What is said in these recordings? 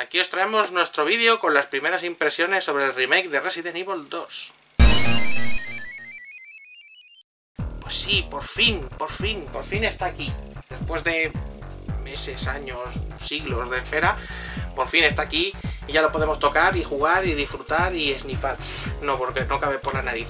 Aquí os traemos nuestro vídeo con las primeras impresiones sobre el remake de Resident Evil 2. Pues sí, por fin está aquí. Después de meses, años, siglos de espera, por fin está aquí y ya lo podemos tocar y jugar y disfrutar y esnifar. No, porque no cabe por la nariz.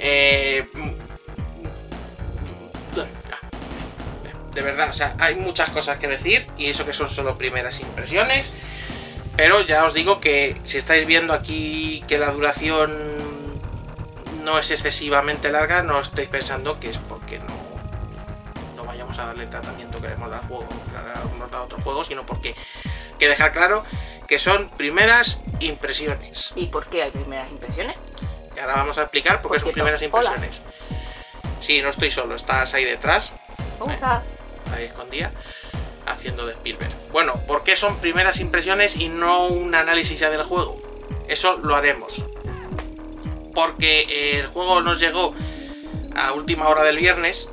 De verdad, o sea, hay muchas cosas que decir y eso que son solo primeras impresiones. Pero ya os digo que si estáis viendo aquí que la duración no es excesivamente larga, no estéis pensando que es porque no vayamos a darle el tratamiento que le hemos dado al juego, hemos dado a otros juegos, sino porque hay que dejar claro que son primeras impresiones. ¿Y por qué hay primeras impresiones? Y ahora vamos a explicar por qué son primeras impresiones. Sí, no estoy solo, estás ahí detrás. Hola. Ahí escondida, haciendo de Spielberg. Bueno, ¿por qué son primeras impresiones y no un análisis ya del juego? Eso lo haremos. Porque el juego nos llegó a última hora del viernes,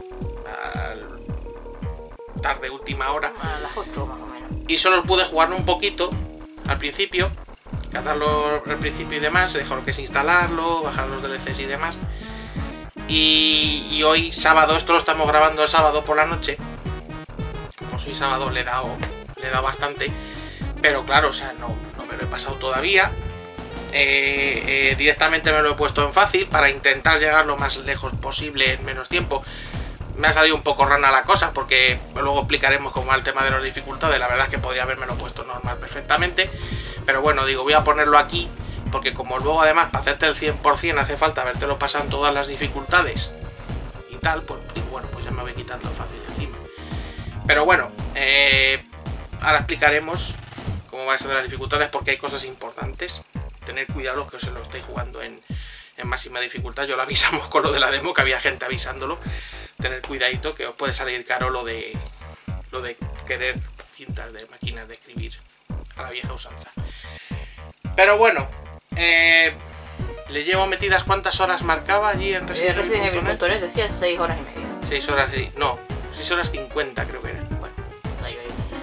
tarde última hora, A las 8 más o menos. y solo pude jugarlo un poquito al principio, catarlo al principio y demás, dejar que es instalarlo, bajar los DLCs y demás. Y hoy sábado, esto lo estamos grabando el sábado por la noche, pues hoy sábado le he dado bastante, pero claro, o sea, no me lo he pasado todavía. Directamente me lo he puesto en fácil para intentar llegar lo más lejos posible en menos tiempo. Me ha salido un poco rana la cosa porque luego explicaremos cómo va el tema de las dificultades. La verdad es que podría haberme lo puesto normal perfectamente, pero bueno, digo, voy a ponerlo aquí porque como luego además para hacerte el 100% hace falta habértelo pasado en todas las dificultades y tal, pues digo, bueno, pues ya me voy quitando fácil encima. Pero bueno, ahora explicaremos cómo va eso de las dificultades porque hay cosas importantes. Tener cuidado los que os lo estáis jugando en máxima dificultad. Yo lo avisamos con lo de la demo, que había gente avisándolo. Tener cuidadito que os puede salir caro lo de querer cintas de máquinas de escribir a la vieja usanza. Pero bueno, les llevo metidas cuántas horas marcaba allí en Resident Evil.net decía 6 horas y media. 6 horas y... no, 6 horas 50 creo que era. Bueno, ahí.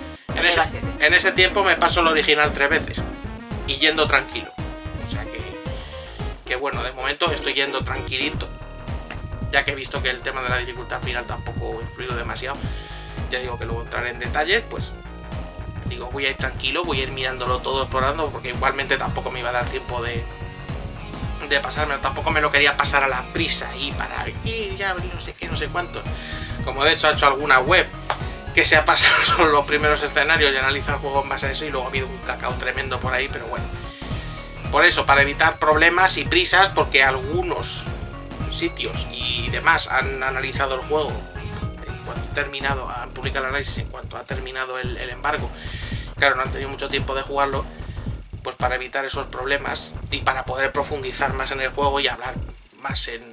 En ese tiempo me paso el original 3 veces y yendo tranquilo. O sea que bueno, de momento estoy yendo tranquilito, ya que he visto que el tema de la dificultad final tampoco ha influido demasiado. Ya digo que luego entraré en detalles, pues digo, voy a ir tranquilo, voy a ir mirándolo todo, explorando, porque igualmente tampoco me iba a dar tiempo de pasármelo, tampoco me lo quería pasar a la prisa y para ir ya no sé qué, no sé cuánto. Como de hecho ha hecho alguna web que se ha pasado solo los primeros escenarios y analiza el juego en base a eso, y luego ha habido un cacao tremendo por ahí, pero bueno. Por eso, para evitar problemas y prisas, porque algunos sitios y demás han analizado el juego en cuanto ha terminado, han publicado el análisis en cuanto ha terminado el embargo. Claro, no han tenido mucho tiempo de jugarlo, pues para evitar esos problemas y para poder profundizar más en el juego y hablar más en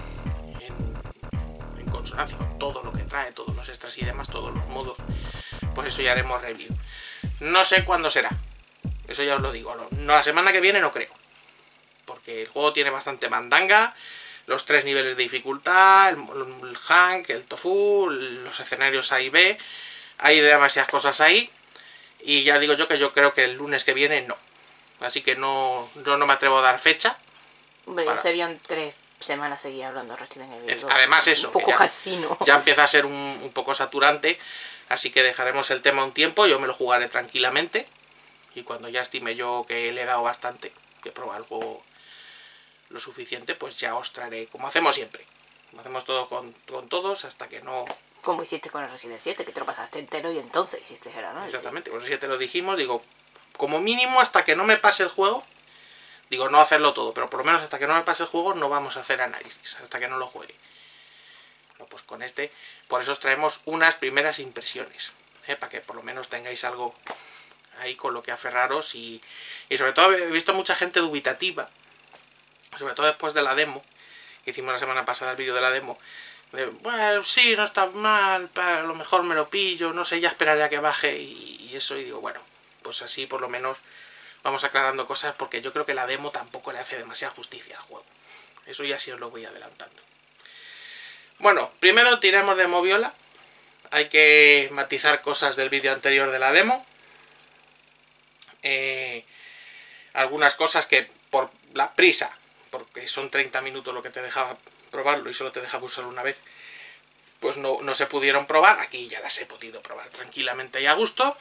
consonancia con todo lo que trae, todos los extras y demás, todos los modos, pues eso ya haremos review. No sé cuándo será. Eso ya os lo digo, no, la semana que viene no creo, porque el juego tiene bastante mandanga, los 3 niveles de dificultad, el Hank, el Tofu, los escenarios A y B, hay demasiadas cosas ahí, y ya digo yo que yo creo que el lunes que viene no, así que no me atrevo a dar fecha. Hombre, ya serían 3 semanas seguir hablando de Resident Evil 2. Además eso, un poco casino. Ya empieza a ser un poco saturante, así que dejaremos el tema un tiempo, yo me lo jugaré tranquilamente. Y cuando ya estime yo que le he dado bastante, que he probado el juego lo suficiente, pues ya os traeré, como hacemos siempre. Como hacemos todo con todos, hasta que no... Como hiciste con el Resident 7, que te lo pasaste entero y entonces hiciste el análisis. Exactamente, con el 7 lo dijimos, digo, como mínimo hasta que no me pase el juego, digo, no hacerlo todo, pero por lo menos hasta que no me pase el juego no vamos a hacer análisis, hasta que no lo juegue. No, pues con este, por eso os traemos unas primeras impresiones, para que por lo menos tengáis algo ahí con lo que aferraros y sobre todo he visto mucha gente dubitativa, sobre todo después de la demo que hicimos la semana pasada, el vídeo de la demo, bueno, sí, no está mal, a lo mejor me lo pillo, no sé, ya esperaré a que baje y eso, y digo, bueno, pues así por lo menos vamos aclarando cosas, porque yo creo que la demo tampoco le hace demasiada justicia al juego, eso ya sí os lo voy adelantando. Bueno, primero tiramos de moviola, hay que matizar cosas del vídeo anterior de la demo. algunas cosas que por la prisa, porque son 30 minutos lo que te dejaba probarlo y solo te dejaba usarlo una vez, pues no se pudieron probar. Aquí ya las he podido probar tranquilamente y a gusto.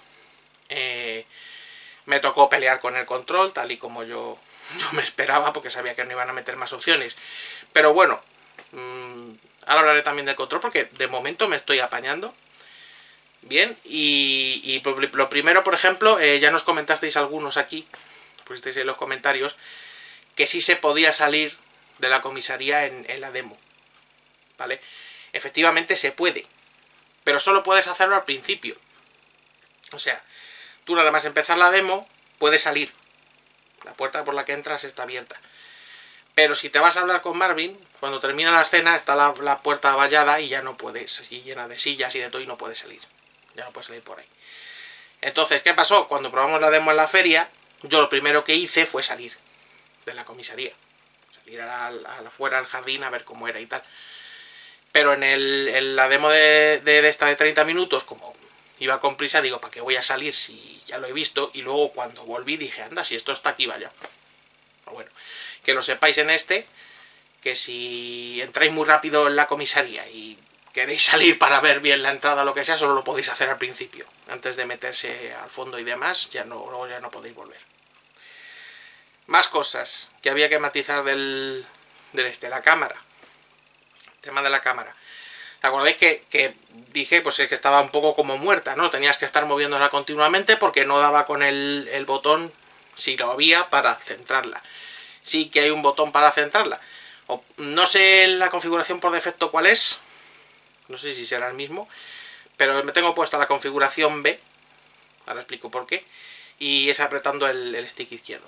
Me tocó pelear con el control, tal y como yo me esperaba, porque sabía que no iban a meter más opciones. Pero bueno, ahora hablaré también del control, porque de momento me estoy apañando bien. Y lo primero, por ejemplo, ya nos comentasteis algunos aquí, pusisteis en los comentarios, que sí se podía salir de la comisaría en la demo, ¿vale? Efectivamente se puede, pero solo puedes hacerlo al principio. O sea, tú nada más empezar la demo, puedes salir. La puerta por la que entras está abierta. Pero si te vas a hablar con Marvin, cuando termina la escena está la puerta vallada y ya no puedes, y llena de sillas y de todo, y no puedes salir. Ya no puedes salir por ahí. Entonces, ¿qué pasó? Cuando probamos la demo en la feria, yo lo primero que hice fue salir de la comisaría. Salir afuera al jardín a ver cómo era y tal. Pero en la demo de esta de 30 minutos, como iba con prisa, digo, ¿para qué voy a salir si ya lo he visto? Y luego cuando volví dije, anda, si esto está aquí, vaya. Pero bueno, que lo sepáis en este, que si entráis muy rápido en la comisaría y queréis salir para ver bien la entrada o lo que sea, solo lo podéis hacer al principio. Antes de meterse al fondo y demás, luego ya no podéis volver. Más cosas que había que matizar de la cámara. Tema de la cámara. ¿Te acordáis que dije pues que estaba un poco como muerta, ¿no? Tenías que estar moviéndola continuamente porque no daba con el botón, si lo había, para centrarla. Sí que hay un botón para centrarla. No sé en la configuración por defecto cuál es. No sé si será el mismo. Pero me tengo puesta la configuración B. Ahora explico por qué. Y es apretando el stick izquierdo.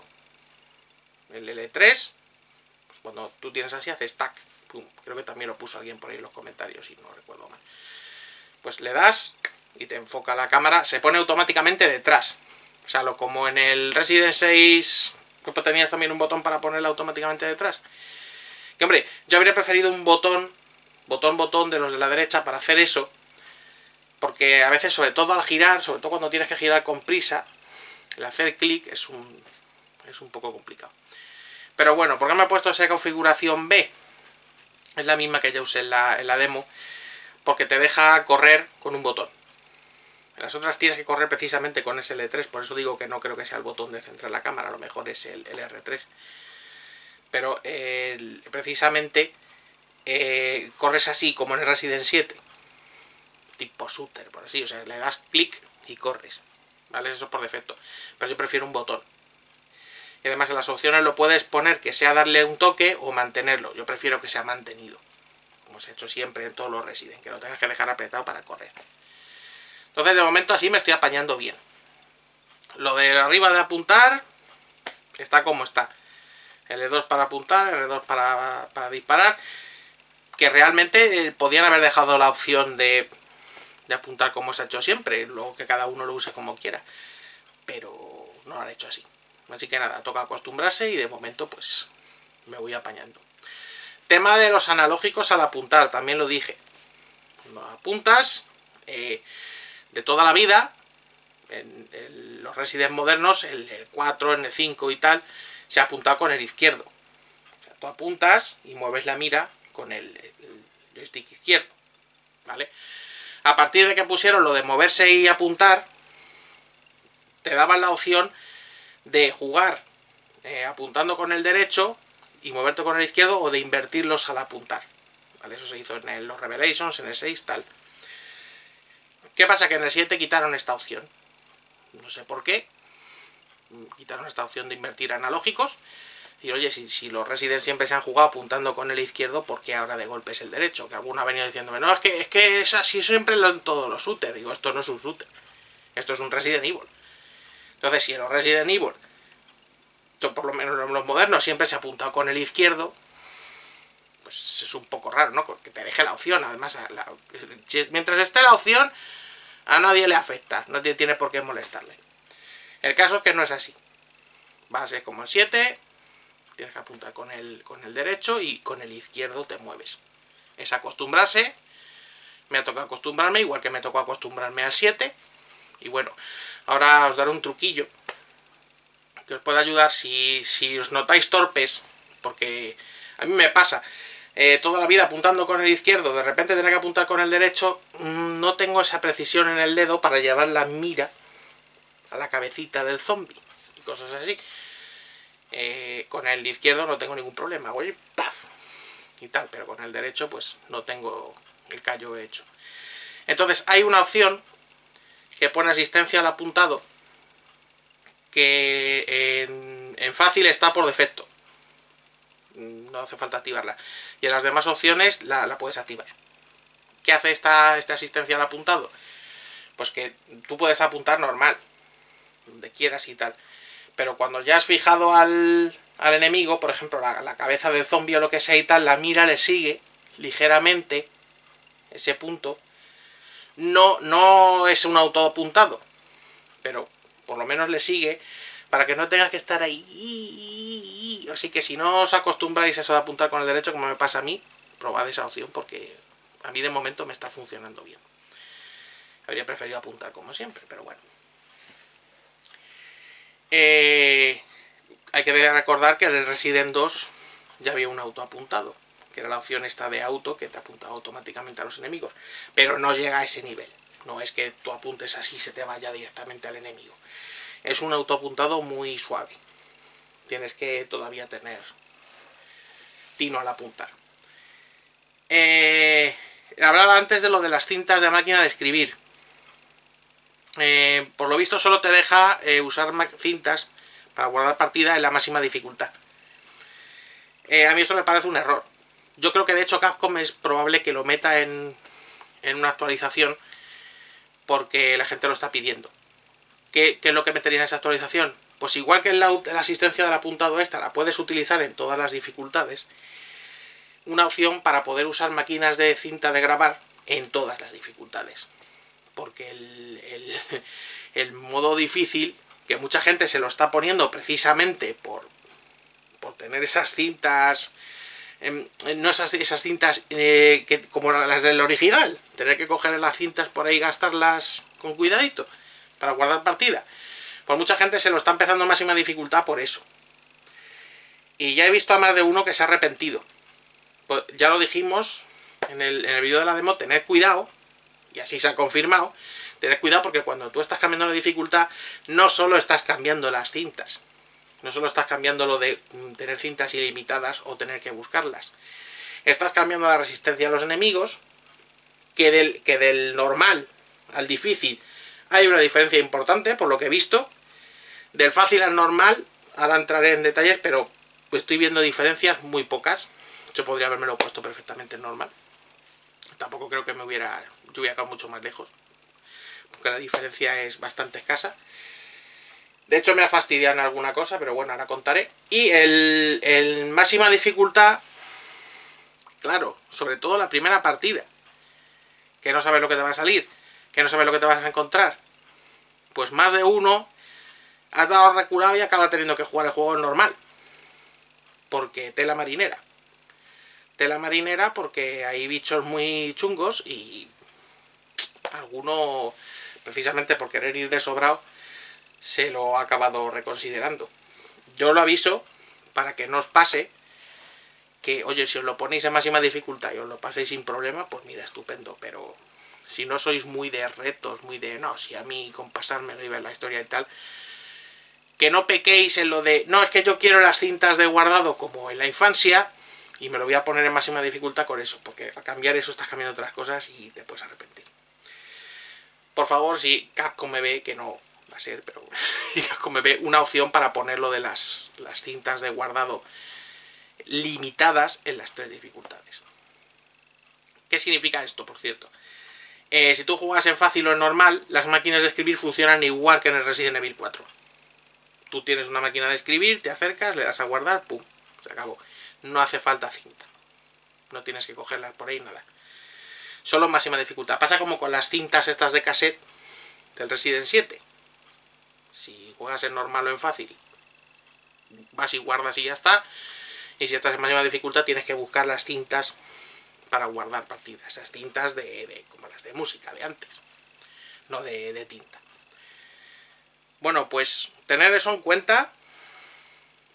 El L3. Pues cuando tú tienes así, haces tac. Creo que también lo puso alguien por ahí en los comentarios, si no recuerdo mal. Pues le das y te enfoca la cámara. Se pone automáticamente detrás. O sea, como en el Resident 6, que tenías también un botón para ponerla automáticamente detrás. Que hombre, yo habría preferido un botón de los de la derecha para hacer eso. Porque a veces, sobre todo al girar, sobre todo cuando tienes que girar con prisa, el hacer clic es un poco complicado. Pero bueno, ¿por qué me he puesto esa configuración B? Es la misma que ya usé en la demo, porque te deja correr con un botón. En las otras tienes que correr precisamente con ese L3, por eso digo que no creo que sea el botón de centrar la cámara, a lo mejor es el R3. Pero precisamente corres así, como en el Resident 7, tipo shooter, por así, o sea, le das clic y corres, ¿vale? Eso por defecto, pero yo prefiero un botón. Y además en las opciones lo puedes poner que sea darle un toque o mantenerlo. Yo prefiero que sea mantenido, como se ha hecho siempre en todos los Resident, que lo tengas que dejar apretado para correr. Entonces de momento así me estoy apañando bien. Lo de arriba de apuntar está como está. L2 para apuntar, L2 para disparar. Que realmente podían haber dejado la opción de apuntar como se ha hecho siempre, luego que cada uno lo use como quiera. Pero no lo han hecho así. Así que nada, toca acostumbrarse y de momento pues me voy apañando. Tema de los analógicos al apuntar, también lo dije. Cuando apuntas, de toda la vida, en los Resident modernos, el 4, en el 5 y tal, se ha apuntado con el izquierdo. O sea, tú apuntas y mueves la mira con el joystick izquierdo, ¿vale? A partir de que pusieron lo de moverse y apuntar, te daban la opción de jugar apuntando con el derecho y moverte con el izquierdo, o de invertirlos al apuntar, ¿vale? Eso se hizo en los Revelations, en el 6, tal. ¿Qué pasa? Que en el 7 quitaron esta opción. No sé por qué. Quitaron esta opción de invertir analógicos. Y oye, si los Resident siempre se han jugado apuntando con el izquierdo, ¿por qué ahora de golpe es el derecho? Que alguno ha venido diciéndome, no, es que es así siempre en todos los shooters. Digo, esto no es un shooter. Esto es un Resident Evil. Entonces, si en los Resident Evil, por lo menos en los modernos, siempre se ha apuntado con el izquierdo, pues es un poco raro, ¿no? Que te deje la opción. Además, mientras esté la opción, a nadie le afecta. Nadie tiene por qué molestarle. El caso es que no es así. Va a ser como en 7, tienes que apuntar con el derecho y con el izquierdo te mueves. Es acostumbrarse. Me ha tocado acostumbrarme, igual que me tocó acostumbrarme a 7. Y bueno, ahora os daré un truquillo que os pueda ayudar si os notáis torpes, porque a mí me pasa toda la vida apuntando con el izquierdo, de repente tener que apuntar con el derecho, no tengo esa precisión en el dedo para llevar la mira a la cabecita del zombie y cosas así. Con el izquierdo no tengo ningún problema, voy ¡paf! Y tal, pero con el derecho pues no tengo el callo hecho. Entonces hay una opción que pone asistencia al apuntado, que en fácil está por defecto, no hace falta activarla, y en las demás opciones la puedes activar. ¿Qué hace esta asistencia al apuntado? Pues que tú puedes apuntar normal, donde quieras y tal, pero cuando ya has fijado al enemigo, por ejemplo la cabeza del zombie o lo que sea y tal, la mira le sigue ligeramente ese punto. No es un autoapuntado, pero por lo menos le sigue para que no tengas que estar ahí. Así que si no os acostumbráis a eso de apuntar con el derecho, como me pasa a mí, probad esa opción porque a mí de momento me está funcionando bien. Habría preferido apuntar como siempre, pero bueno. Hay que recordar que en el Resident 2 ya había un autoapuntado, que era la opción esta de auto, que te apunta automáticamente a los enemigos, pero no llega a ese nivel. No es que tú apuntes así y se te vaya directamente al enemigo. Es un autoapuntado muy suave. Tienes que todavía tener tino al apuntar. Hablaba antes de lo de las cintas de máquina de escribir. Por lo visto solo te deja usar cintas para guardar partida en la máxima dificultad. A mí esto me parece un error. Yo creo que de hecho Capcom es probable que lo meta en una actualización porque la gente lo está pidiendo. ¿Qué es lo que metería en esa actualización? Pues igual que la asistencia del apuntado esta la puedes utilizar en todas las dificultades, una opción para poder usar máquinas de cinta de grabar en todas las dificultades. Porque el modo difícil, que mucha gente se lo está poniendo precisamente por tener esas cintas, no esas cintas como las del original, tener que coger las cintas por ahí y gastarlas con cuidadito para guardar partida, pues mucha gente se lo está empezando a máxima dificultad por eso. Y ya he visto a más de uno que se ha arrepentido. Pues ya lo dijimos en el vídeo de la demo, tened cuidado, y así se ha confirmado, tened cuidado porque cuando tú estás cambiando la dificultad, no solo estás cambiando las cintas, no solo estás cambiando lo de tener cintas ilimitadas o tener que buscarlas, estás cambiando la resistencia a los enemigos, que del normal al difícil hay una diferencia importante, por lo que he visto. Del fácil al normal, ahora entraré en detalles, pero estoy viendo diferencias muy pocas. Yo podría haberme puesto perfectamente en normal. Tampoco creo que yo hubiera quedado mucho más lejos, porque la diferencia es bastante escasa. De hecho me ha fastidiado en alguna cosa, pero bueno, ahora contaré. Y el máxima dificultad, claro, sobre todo la primera partida, que no sabes lo que te va a salir, que no sabes lo que te vas a encontrar, pues más de uno ha dado reculado y acaba teniendo que jugar el juego normal, porque tela marinera. Tela marinera porque hay bichos muy chungos y alguno, precisamente por querer ir de sobrado, se lo ha acabado reconsiderando. Yo lo aviso para que no os pase que, oye, si os lo ponéis en máxima dificultad y os lo paséis sin problema, pues mira, estupendo, pero si no sois muy de retos, muy de, no, si a mí con pasármelo y ver la historia y tal, que no pequéis en lo de, no, es que yo quiero las cintas de guardado como en la infancia y me lo voy a poner en máxima dificultad con eso, porque al cambiar eso estás cambiando otras cosas y te puedes arrepentir. Por favor, si Capcom me ve, que no va a ser, pero si Capcom me ve, una opción para ponerlo de las cintas de guardado limitadas en las 3 dificultades. ¿Qué significa esto, por cierto? Si tú juegas en fácil o en normal, las máquinas de escribir funcionan igual que en el Resident Evil 4. Tú tienes una máquina de escribir, te acercas, le das a guardar, pum, se acabó. No hace falta cinta. No tienes que cogerlas por ahí, nada. Solo máxima dificultad. Pasa como con las cintas estas de cassette del Resident 7. Si juegas en normal o en fácil, vas y guardas y ya está. Y si estás en máxima dificultad, tienes que buscar las cintas para guardar partidas. Esas cintas como las de música de antes, no de tinta. Bueno, pues tener eso en cuenta,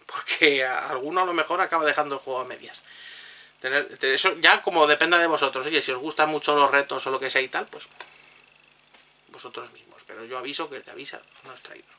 porque a alguno a lo mejor acaba dejando el juego a medias. Eso ya como depende de vosotros. Oye, si os gustan mucho los retos o lo que sea y tal, pues vosotros mismos. Pero yo aviso que el que avisa no es traidor.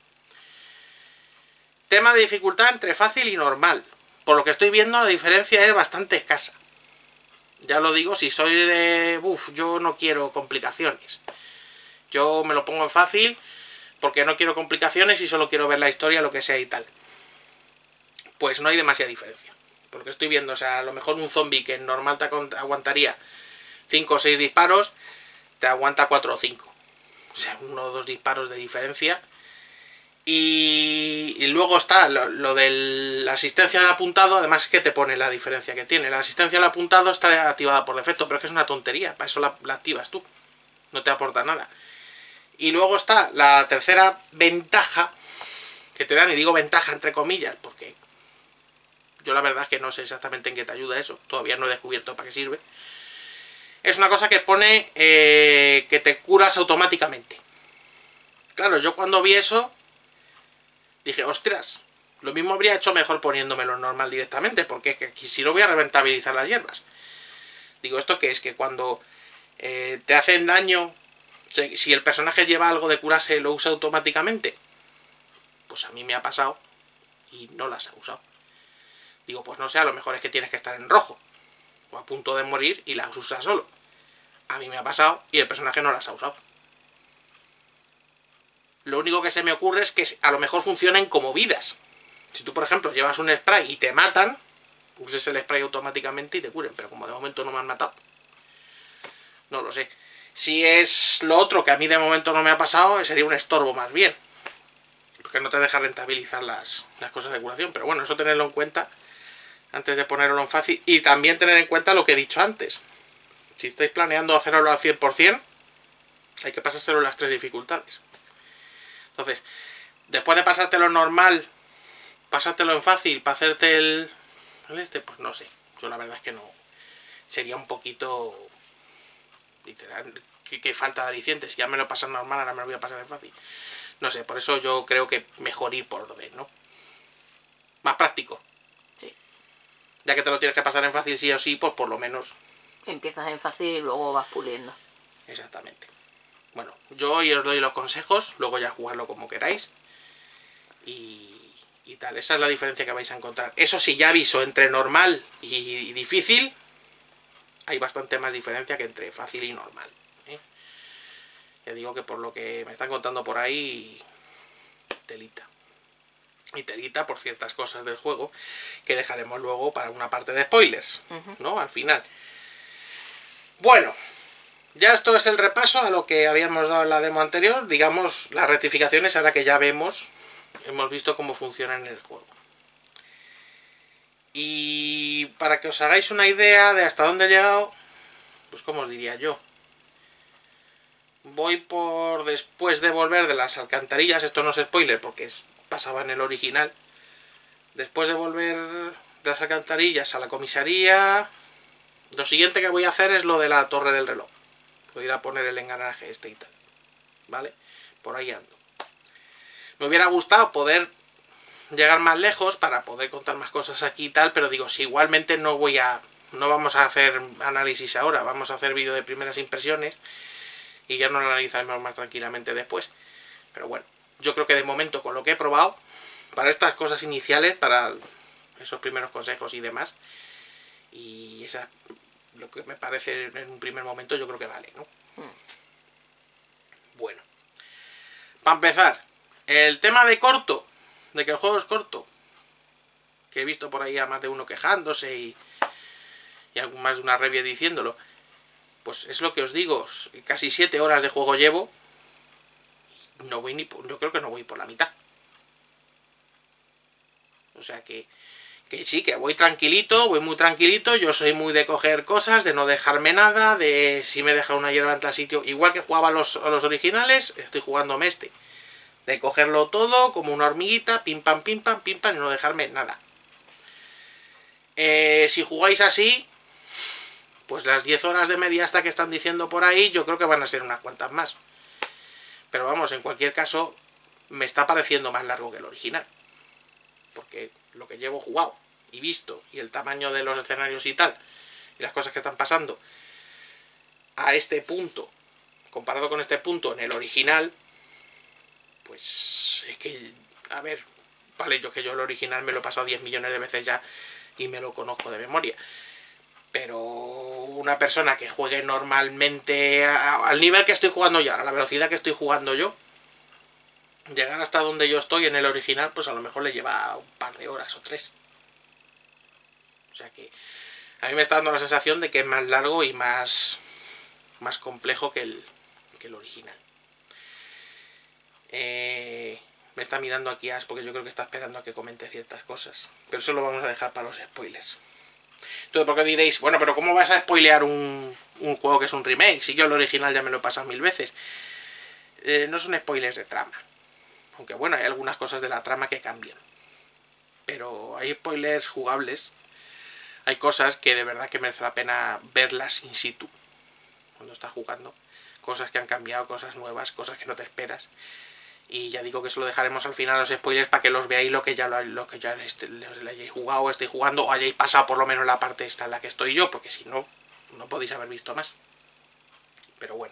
Tema de dificultad entre fácil y normal. Por lo que estoy viendo, la diferencia es bastante escasa. Ya lo digo, si soy de... yo no quiero complicaciones. Yo me lo pongo en fácil porque no quiero complicaciones y solo quiero ver la historia, lo que sea y tal. Pues no hay demasiada diferencia. Por lo que estoy viendo, o sea, a lo mejor un zombie que en normal te aguantaría 5 o 6 disparos, te aguanta 4 o 5. O sea, 1 o 2 disparos de diferencia. Y luego está lo de la asistencia al apuntado, además que te pone la diferencia que tiene. La asistencia al apuntado está activada por defecto, pero es que es una tontería, para eso la activas tú. No te aporta nada. Y luego está la tercera ventaja que te dan, y digo ventaja entre comillas, porque yo la verdad es que no sé exactamente en qué te ayuda eso, todavía no he descubierto para qué sirve. Es una cosa que pone que te curas automáticamente. Claro, yo cuando vi eso dije, ostras, lo mismo habría hecho mejor poniéndomelo normal directamente, porque es que si no voy a reventabilizar las hierbas. Digo, ¿esto qué es? Que cuando te hacen daño, si el personaje lleva algo de curarse, lo usa automáticamente. Pues a mí me ha pasado y no las ha usado. Digo, pues no sé, a lo mejor es que tienes que estar en rojo o a punto de morir y las usas solo. A mí me ha pasado y el personaje no las ha usado. Lo único que se me ocurre es que a lo mejor funcionen como vidas. Si tú, por ejemplo, llevas un spray y te matan, uses el spray automáticamente y te curen. Pero como de momento no me han matado, no lo sé. Si es lo otro que a mí de momento no me ha pasado, sería un estorbo más bien. Porque no te deja rentabilizar las cosas de curación. Pero bueno, eso tenerlo en cuenta antes de ponerlo en fácil. Y también tener en cuenta lo que he dicho antes. Si estáis planeando hacerlo al 100%, hay que pasárselo en las 3 dificultades. Entonces, después de pasártelo normal, pasártelo en fácil para hacerte el pues no sé. Yo la verdad es que no. Sería un poquito... literal, que falta de alicientes. Si ya me lo pasan normal, ahora me lo voy a pasar en fácil. No sé, por eso yo creo que mejor ir por orden, ¿no? Más práctico. Sí. Ya que te lo tienes que pasar en fácil sí o sí, pues por lo menos... Empiezas en fácil y luego vas puliendo. Exactamente. Bueno, yo hoy os doy los consejos, luego ya jugarlo como queráis. Y tal, esa es la diferencia que vais a encontrar. Eso sí, ya aviso, entre normal y difícil, hay bastante más diferencia que entre fácil y normal. Ya digo que por lo que me están contando por ahí, telita. Y telita por ciertas cosas del juego que dejaremos luego para una parte de spoilers, ¿no? Al final. Bueno, ya esto es el repaso a lo que habíamos dado en la demo anterior. Digamos, las rectificaciones ahora que ya hemos visto cómo funciona en el juego. Y para que os hagáis una idea de hasta dónde he llegado, pues como os diría yo. Voy por después de volver de las alcantarillas, esto no es spoiler porque pasaba en el original. Después de volver de las alcantarillas a la comisaría, lo siguiente que voy a hacer es lo de la torre del reloj. Voy a ir a poner el engranaje este y tal, ¿vale? Por ahí ando. Me hubiera gustado poder llegar más lejos para poder contar más cosas aquí y tal, pero digo, si igualmente no vamos a hacer análisis ahora, vamos a hacer vídeo de primeras impresiones y ya nos lo analizaremos más tranquilamente después. Pero bueno, yo creo que de momento con lo que he probado, para estas cosas iniciales, para esos primeros consejos y demás, y esa, lo que me parece en un primer momento, yo creo que vale, ¿no? Bueno, para empezar, el tema de corto, de que el juego es corto, que he visto por ahí a más de uno quejándose y algún más de una review diciéndolo, pues es lo que os digo, casi 7 horas de juego llevo, no voy yo creo que no voy por la mitad. O sea que sí, que voy tranquilito, voy muy tranquilito, yo soy muy de coger cosas, de no dejarme nada, de si me deja una hierba en tal sitio, igual que jugaba a los originales, estoy jugándome este. De cogerlo todo como una hormiguita, pim pam, y no dejarme nada. Si jugáis así, pues las 10 horas de media hasta que están diciendo por ahí, yo creo que van a ser unas cuantas más. Pero vamos, en cualquier caso, me está pareciendo más largo que el original. porque lo que llevo jugado y visto, y el tamaño de los escenarios y tal, y las cosas que están pasando a este punto, comparado con este punto en el original, pues es que, a ver, vale, yo el original me lo he pasado 10 millones de veces ya y me lo conozco de memoria. Pero una persona que juegue normalmente al nivel que estoy jugando yo, a la velocidad que estoy jugando yo, llegar hasta donde yo estoy en el original, pues a lo mejor le lleva un par de horas o 3. O sea que a mí me está dando la sensación de que es más largo y más complejo que el original. Me está mirando aquí As porque yo creo que está esperando a que comente ciertas cosas. Pero eso lo vamos a dejar para los spoilers. Entonces, porque diréis, bueno, pero ¿cómo vas a spoilear un juego que es un remake? Si yo el original ya me lo he pasado 1000 veces. No son spoilers de trama. Aunque bueno, hay algunas cosas de la trama que cambian. Pero hay spoilers jugables. Hay cosas que de verdad que merece la pena verlas in situ. Cuando estás jugando. Cosas que han cambiado, cosas nuevas, cosas que no te esperas. Y ya digo que eso lo dejaremos al final los spoilers para que los veáis lo que ya le hayáis jugado o estéis jugando o hayáis pasado por lo menos la parte esta en la que estoy yo, porque si no, no podéis haber visto más. Pero bueno.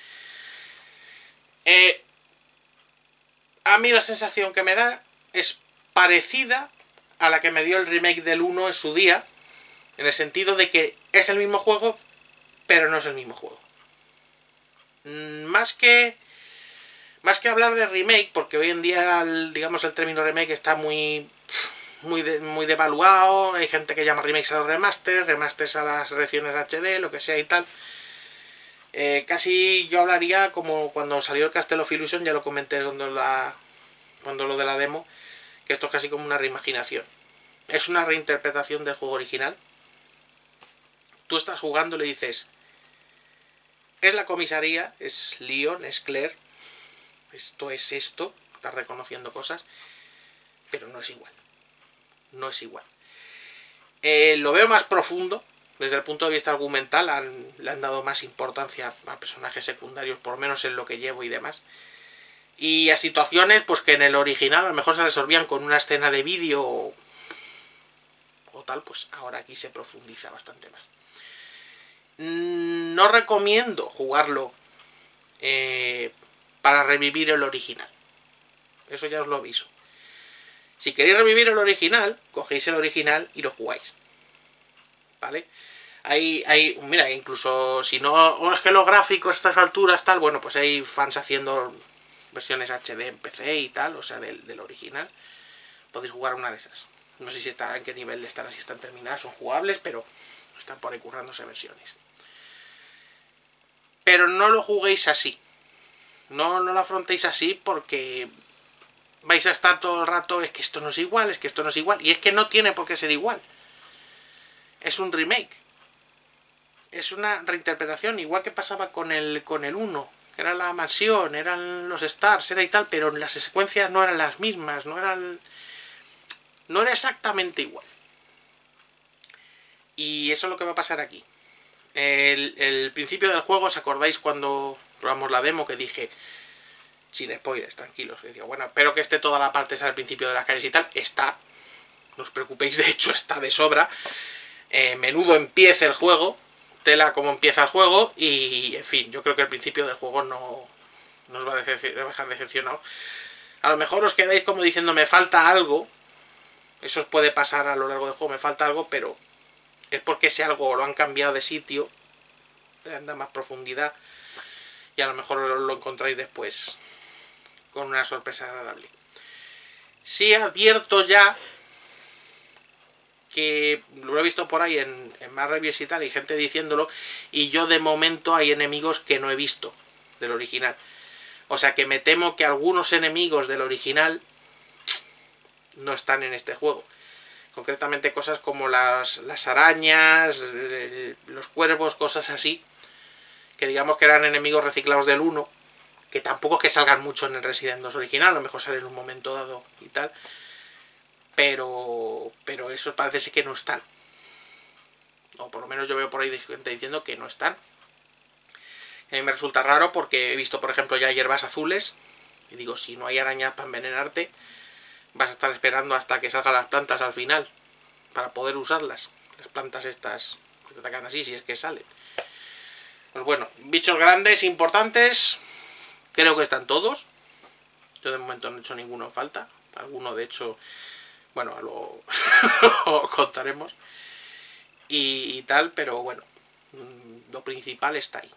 A mí la sensación que me da es parecida a la que me dio el remake del 1 en su día, en el sentido de que es el mismo juego, pero no es el mismo juego. Más que hablar de remake, porque hoy en día, digamos, el término remake está muy devaluado. Hay gente que llama remakes a los remasters a las reediciones HD, lo que sea y tal. Casi yo hablaría como cuando salió el Castle of Illusion, ya lo comenté cuando lo de la demo, que esto es casi como una reimaginación. Es una reinterpretación del juego original. Tú estás jugando y le dices, es la comisaría, es Leon, es Claire, esto es esto, estás reconociendo cosas, pero no es igual. No es igual. Lo veo más profundo. Desde el punto de vista argumental le han dado más importancia a personajes secundarios, por lo menos en lo que llevo y demás. Y a situaciones pues que en el original a lo mejor se resolvían con una escena de vídeo o tal, pues ahora aquí se profundiza bastante más. No recomiendo jugarlo para revivir el original. Eso ya os lo aviso. Si queréis revivir el original, cogéis el original y lo jugáis. ¿Vale? Mira, incluso si no es que los gráficos a estas alturas tal, bueno, pues hay fans haciendo versiones HD en PC y tal, o sea, del original. Podéis jugar una de esas. No sé si estará en qué nivel de estarán, si están terminadas, son jugables, pero están por ahí currándose versiones. Pero no lo juguéis así. No lo afrontéis así porque vais a estar todo el rato, es que esto no es igual, es que esto no es igual. Y es que no tiene por qué ser igual. Es un remake. Es una reinterpretación, igual que pasaba con el 1. Era la mansión, eran los stars, era y tal, pero las secuencias no eran las mismas, no era exactamente igual. Y eso es lo que va a pasar aquí. El principio del juego, ¿os acordáis cuando probamos la demo que dije, sin spoilers, tranquilos, que decía, bueno, espero que esté toda la parte esa al principio de las calles y tal? Está, no os preocupéis, de hecho está de sobra. Menudo empieza el juego, tela como empieza el juego, y en fin, yo creo que el principio del juego no os va a dejar decepcionado. A lo mejor os quedáis como diciendo, me falta algo. Eso os puede pasar a lo largo del juego, me falta algo, pero es porque ese algo lo han cambiado de sitio, le han dado más profundidad, y a lo mejor lo encontráis después con una sorpresa agradable. Sí advierto ya que lo he visto por ahí en más reviews y tal, y gente diciéndolo, y yo de momento hay enemigos que no he visto del original. O sea que me temo que algunos enemigos del original no están en este juego. Concretamente cosas como las arañas, los cuervos, cosas así, que digamos que eran enemigos reciclados del 1, que tampoco es que salgan mucho en el Resident 2 original, a lo mejor salen en un momento dado y tal, pero esos parece ser que no están. O por lo menos yo veo por ahí gente diciendo que no están. A mí me resulta raro porque he visto, por ejemplo, ya hierbas azules, y digo, si no hay arañas para envenenarte, vas a estar esperando hasta que salgan las plantas al final para poder usarlas. Las plantas estas que te atacan así, si es que salen. Pues bueno, bichos grandes, importantes, creo que están todos. Yo de momento no he hecho ninguno en falta. Alguno, de hecho, bueno, lo contaremos. Y tal, pero bueno, lo principal está ahí.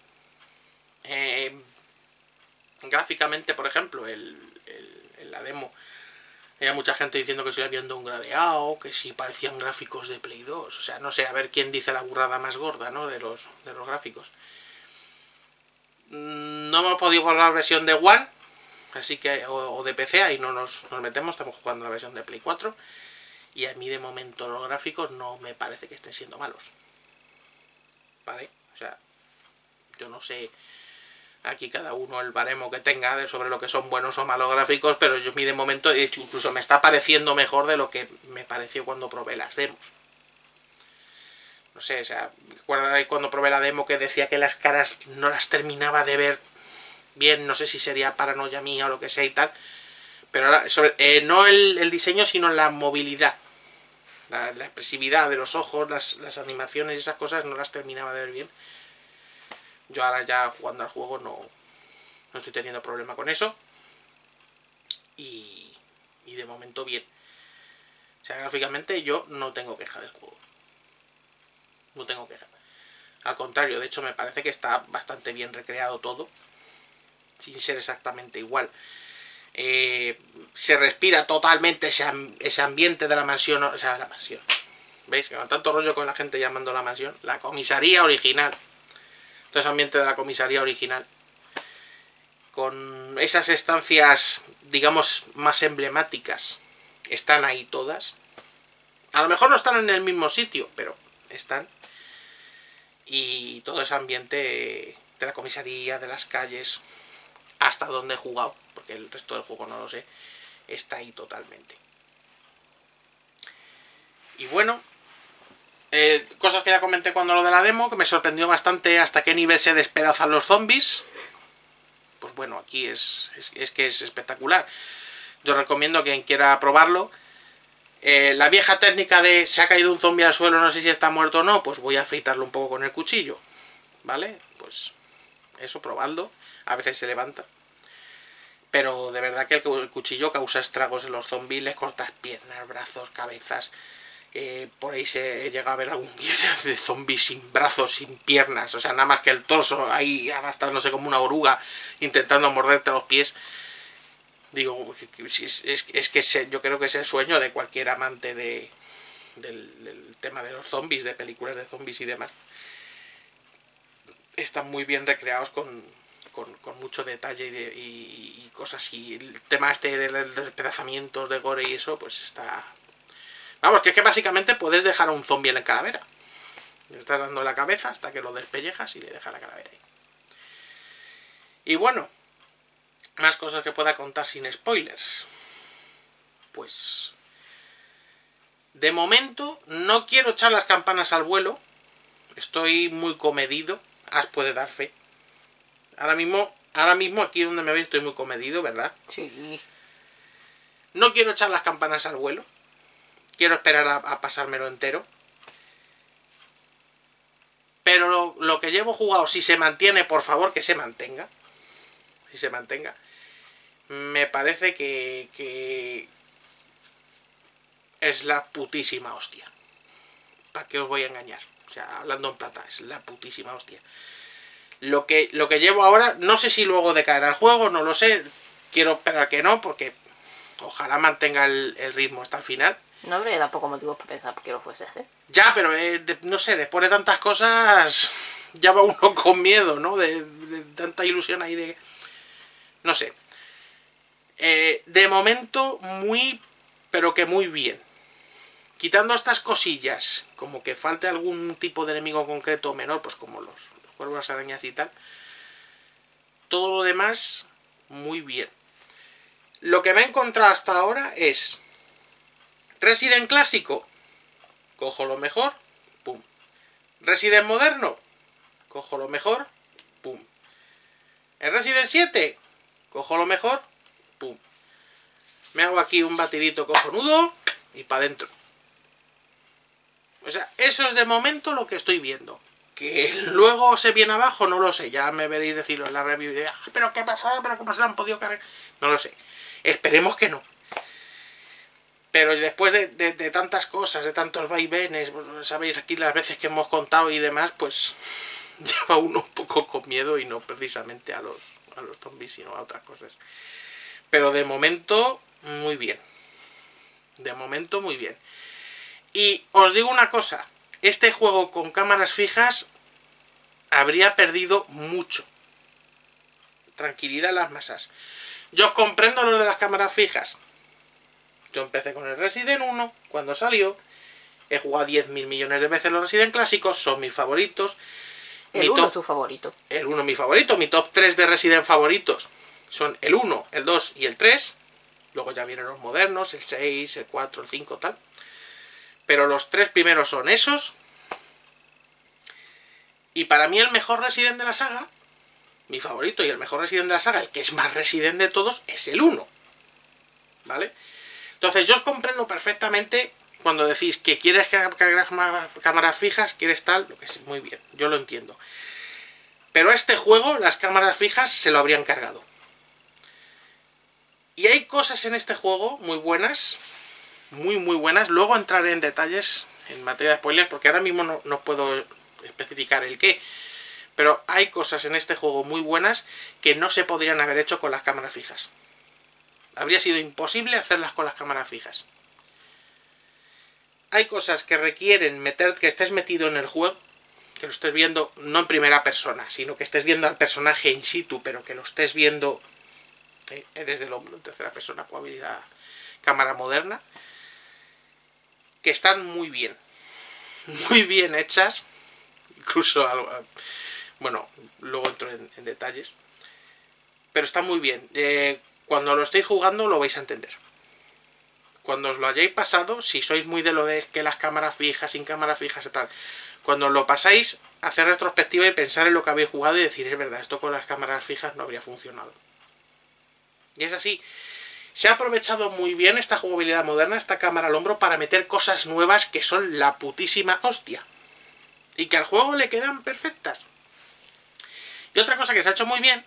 Gráficamente, por ejemplo, en la demo, había mucha gente diciendo que estoy viendo un gradeado, que si parecían gráficos de Play 2. O sea, no sé, a ver quién dice la burrada más gorda, ¿no? De los gráficos. No hemos podido jugar la versión de One, así que, o de PC, ahí no nos metemos, estamos jugando la versión de Play 4. Y a mí de momento los gráficos no me parece que estén siendo malos. ¿Vale? O sea, yo no sé aquí cada uno el baremo que tenga sobre lo que son buenos o malos gráficos, pero yo a mí de momento, de hecho, incluso me está pareciendo mejor de lo que me pareció cuando probé las demos. No sé, o sea, recuerda cuando probé la demo que decía que las caras no las terminaba de ver bien, no sé si sería paranoia mía o lo que sea y tal, pero ahora, no el diseño, sino la movilidad. La expresividad de los ojos, las animaciones y esas cosas no las terminaba de ver bien. Yo ahora ya jugando al juego no estoy teniendo problema con eso. Y de momento bien. O sea, gráficamente yo no tengo queja del juego. No tengo queja. Al contrario, de hecho me parece que está bastante bien recreado todo. Sin ser exactamente igual. Se respira totalmente ese ambiente de la mansión, o sea, de la mansión. ¿Veis? Que con tanto rollo con la gente llamando la mansión. La comisaría original. Todo ese ambiente de la comisaría original. Con esas estancias, digamos, más emblemáticas. Están ahí todas. A lo mejor no están en el mismo sitio, pero están. Y todo ese ambiente de la comisaría, de las calles, hasta donde he jugado, porque el resto del juego no lo sé, está ahí totalmente. Y bueno, cosas que ya comenté cuando lo de la demo, que me sorprendió bastante hasta qué nivel se despedazan los zombies. Pues bueno, aquí es que es espectacular. Yo recomiendo a quien quiera probarlo. La vieja técnica de se ha caído un zombie al suelo, no sé si está muerto o no, pues voy a afeitarlo un poco con el cuchillo. ¿Vale? Pues eso, probadlo. A veces se levanta. Pero de verdad que el cuchillo causa estragos en los zombies, les cortas piernas, brazos, cabezas. Por ahí se llega a ver algún vídeo de zombies sin brazos, sin piernas, o sea, nada más que el torso ahí arrastrándose como una oruga, intentando morderte los pies. Digo, es que yo creo que es el sueño de cualquier amante del tema de los zombies, de películas de zombies y demás. Están muy bien recreados con mucho detalle y cosas, y el tema este de despedazamientos, de gore y eso, pues está... Vamos, que es que básicamente puedes dejar a un zombie en la calavera. Le estás dando la cabeza hasta que lo despellejas y le dejas la calavera ahí. Y bueno, más cosas que pueda contar sin spoilers. Pues... de momento no quiero echar las campanas al vuelo. Estoy muy comedido. As puede dar fe. Ahora mismo aquí donde me veis estoy muy comedido, ¿verdad? Sí. No quiero echar las campanas al vuelo. Quiero esperar a pasármelo entero. Pero lo que llevo jugado, si se mantiene, por favor que se mantenga. Si se mantenga. Me parece que es la putísima hostia. ¿Para qué os voy a engañar? O sea, hablando en plata, es la putísima hostia. Lo que llevo ahora, no sé si luego decaerá el juego, no lo sé. Quiero esperar que no, porque ojalá mantenga el ritmo hasta el final. No habría tampoco motivos para pensar que lo fuese a hacer. Ya, pero no sé, después de tantas cosas ya va uno con miedo, ¿no? De tanta ilusión ahí de... No sé. De momento muy, pero que muy bien. Quitando estas cosillas, como que falte algún tipo de enemigo concreto menor, pues como los cuervos, las arañas y tal. Todo lo demás, muy bien. Lo que me he encontrado hasta ahora es... Resident clásico, cojo lo mejor, pum. Resident moderno, cojo lo mejor, pum. El Resident 7, cojo lo mejor, pum. me hago aquí un batidito cojonudo y para adentro. O sea, eso es de momento lo que estoy viendo. Que luego se viene abajo, no lo sé. Ya me veréis decirlo en la review de, pero qué pasa, pero cómo se lo han podido cargar. No lo sé. Esperemos que no. Pero después de tantas cosas, de tantos vaivenes, pues, sabéis aquí las veces que hemos contado y demás, pues ya va uno un poco con miedo y no precisamente a los zombies, sino a otras cosas. Pero de momento, muy bien. De momento, muy bien. Y os digo una cosa, este juego con cámaras fijas habría perdido mucho. Tranquilidad en las masas. Yo comprendo lo de las cámaras fijas. Yo empecé con el Resident 1, cuando salió. He jugado 10.000 millones de veces los Resident clásicos, son mis favoritos. El 1 es tu favorito. El 1 es mi favorito, mi top 3 de Resident favoritos son el 1, el 2 y el 3. Luego ya vienen los modernos, el 6, el 4, el 5, tal. Pero los 3 primeros son esos. Y para mí el mejor Resident de la saga, mi favorito y el mejor Resident de la saga, el que es más Resident de todos, es el 1. ¿Vale? Entonces yo os comprendo perfectamente cuando decís que quieres cargar cámaras fijas, quieres tal, lo que es muy bien, yo lo entiendo. Pero a este juego las cámaras fijas se lo habrían cargado. Y hay cosas en este juego muy buenas, muy buenas. Luego entraré en detalles en materia de spoilers, porque ahora mismo no puedo especificar el qué. Pero hay cosas en este juego muy buenas que no se podrían haber hecho con las cámaras fijas. Habría sido imposible hacerlas con las cámaras fijas. Hay cosas que requieren que estés metido en el juego, que lo estés viendo no en primera persona, sino que estés viendo al personaje in situ, pero que lo estés viendo desde el hombro, en tercera persona, jugabilidad cámara moderna, que están muy bien hechas, incluso bueno, luego entro en detalles, pero está muy bien. Cuando lo estéis jugando lo vais a entender. Cuando os lo hayáis pasado, si sois muy de lo de que las cámaras fijas, sin cámaras fijas y tal, cuando lo pasáis, hacer retrospectiva y pensar en lo que habéis jugado y decir, es verdad, esto con las cámaras fijas no habría funcionado. Y es así. Se ha aprovechado muy bien esta jugabilidad moderna, esta cámara al hombro, para meter cosas nuevas que son la putísima hostia. Y que al juego le quedan perfectas. Y otra cosa que se ha hecho muy bien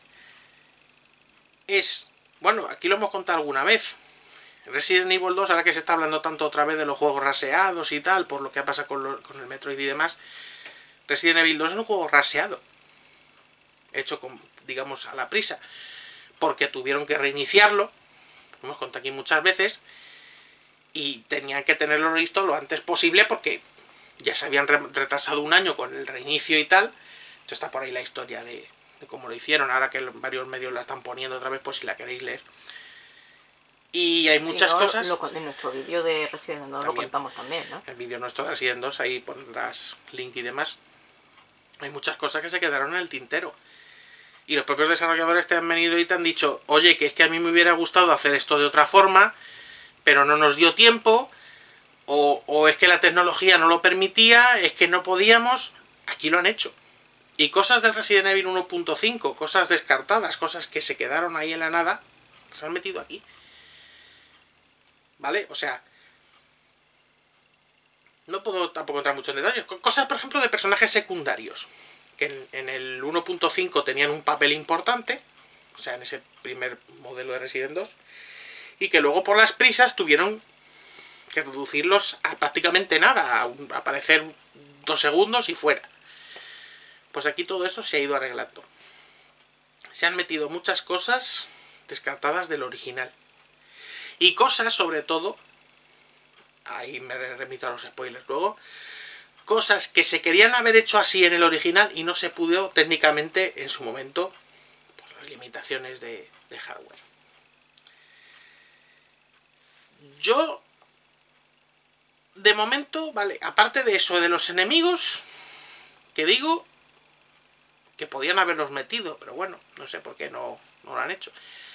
es, bueno, aquí lo hemos contado alguna vez, Resident Evil 2, ahora que se está hablando tanto otra vez de los juegos raseados y tal, por lo que ha pasado con el Metroid y demás, Resident Evil 2 es un juego raseado, hecho con, digamos, a la prisa, porque tuvieron que reiniciarlo, lo hemos contado aquí muchas veces, y tenían que tenerlo listo lo antes posible porque ya se habían retrasado un año con el reinicio y tal. Entonces está por ahí la historia de cómo lo hicieron, ahora que varios medios la están poniendo otra vez, pues si la queréis leer. Y hay muchas cosas. En nuestro vídeo de Resident 2 lo contamos también, ¿no? El vídeo nuestro de Resident 2, ahí pondrás link y demás. Hay muchas cosas que se quedaron en el tintero. Y los propios desarrolladores te han venido y te han dicho, oye, que es que a mí me hubiera gustado hacer esto de otra forma, pero no nos dio tiempo, o es que la tecnología no lo permitía, es que no podíamos. Aquí lo han hecho. Y cosas del Resident Evil 1.5, cosas descartadas, cosas que se quedaron ahí en la nada, se han metido aquí. ¿Vale? O sea, no puedo tampoco entrar mucho en detalles. Cosas, por ejemplo, de personajes secundarios, que en el 1.5 tenían un papel importante, o sea, en ese primer modelo de Resident 2, y que luego por las prisas tuvieron que reducirlos a prácticamente nada, a aparecer 2 segundos y fuera. Pues aquí todo eso se ha ido arreglando. Se han metido muchas cosas descartadas del original. Y cosas, sobre todo, ahí me remito a los spoilers luego, cosas que se querían haber hecho así en el original y no se pudo técnicamente en su momento por las limitaciones de hardware. Yo, de momento, vale, aparte de eso, de los enemigos, que digo que podían haberlos metido, pero bueno, no sé por qué no lo han hecho.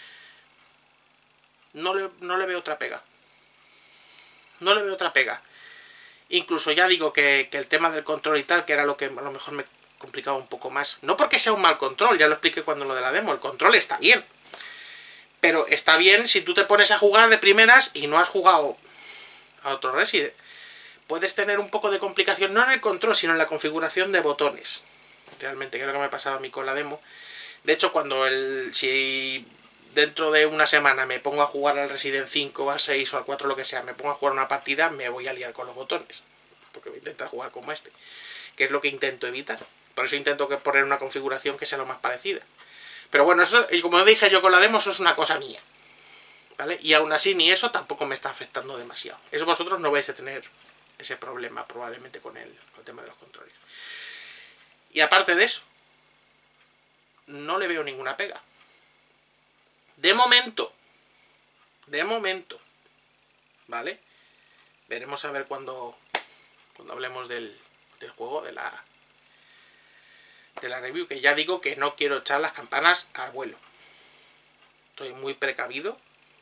No le veo otra pega. No le veo otra pega. Incluso ya digo que el tema del control y tal, que era lo que a lo mejor me complicaba un poco más. No porque sea un mal control, ya lo expliqué cuando lo de la demo. El control está bien. Pero está bien si tú te pones a jugar de primeras y no has jugado a otro Resident. Puedes tener un poco de complicación, no en el control, sino en la configuración de botones. Realmente, que es lo que me ha pasado a mí con la demo. De hecho, si dentro de una semana me pongo a jugar al Resident 5, al 6 o al 4, lo que sea, me pongo a jugar una partida, me voy a liar con los botones. Porque voy a intentar jugar como este. Que es lo que intento evitar. Por eso intento poner una configuración que sea lo más parecida. Pero bueno, eso, y como dije yo con la demo, eso es una cosa mía. ¿Vale? Y aún así ni eso tampoco me está afectando demasiado. Eso vosotros no vais a tener ese problema probablemente con el tema de los controles. Y aparte de eso, no le veo ninguna pega. De momento, ¿vale? Veremos a ver cuando hablemos del juego, de la review, que ya digo que no quiero echar las campanas al vuelo. Estoy muy precavido.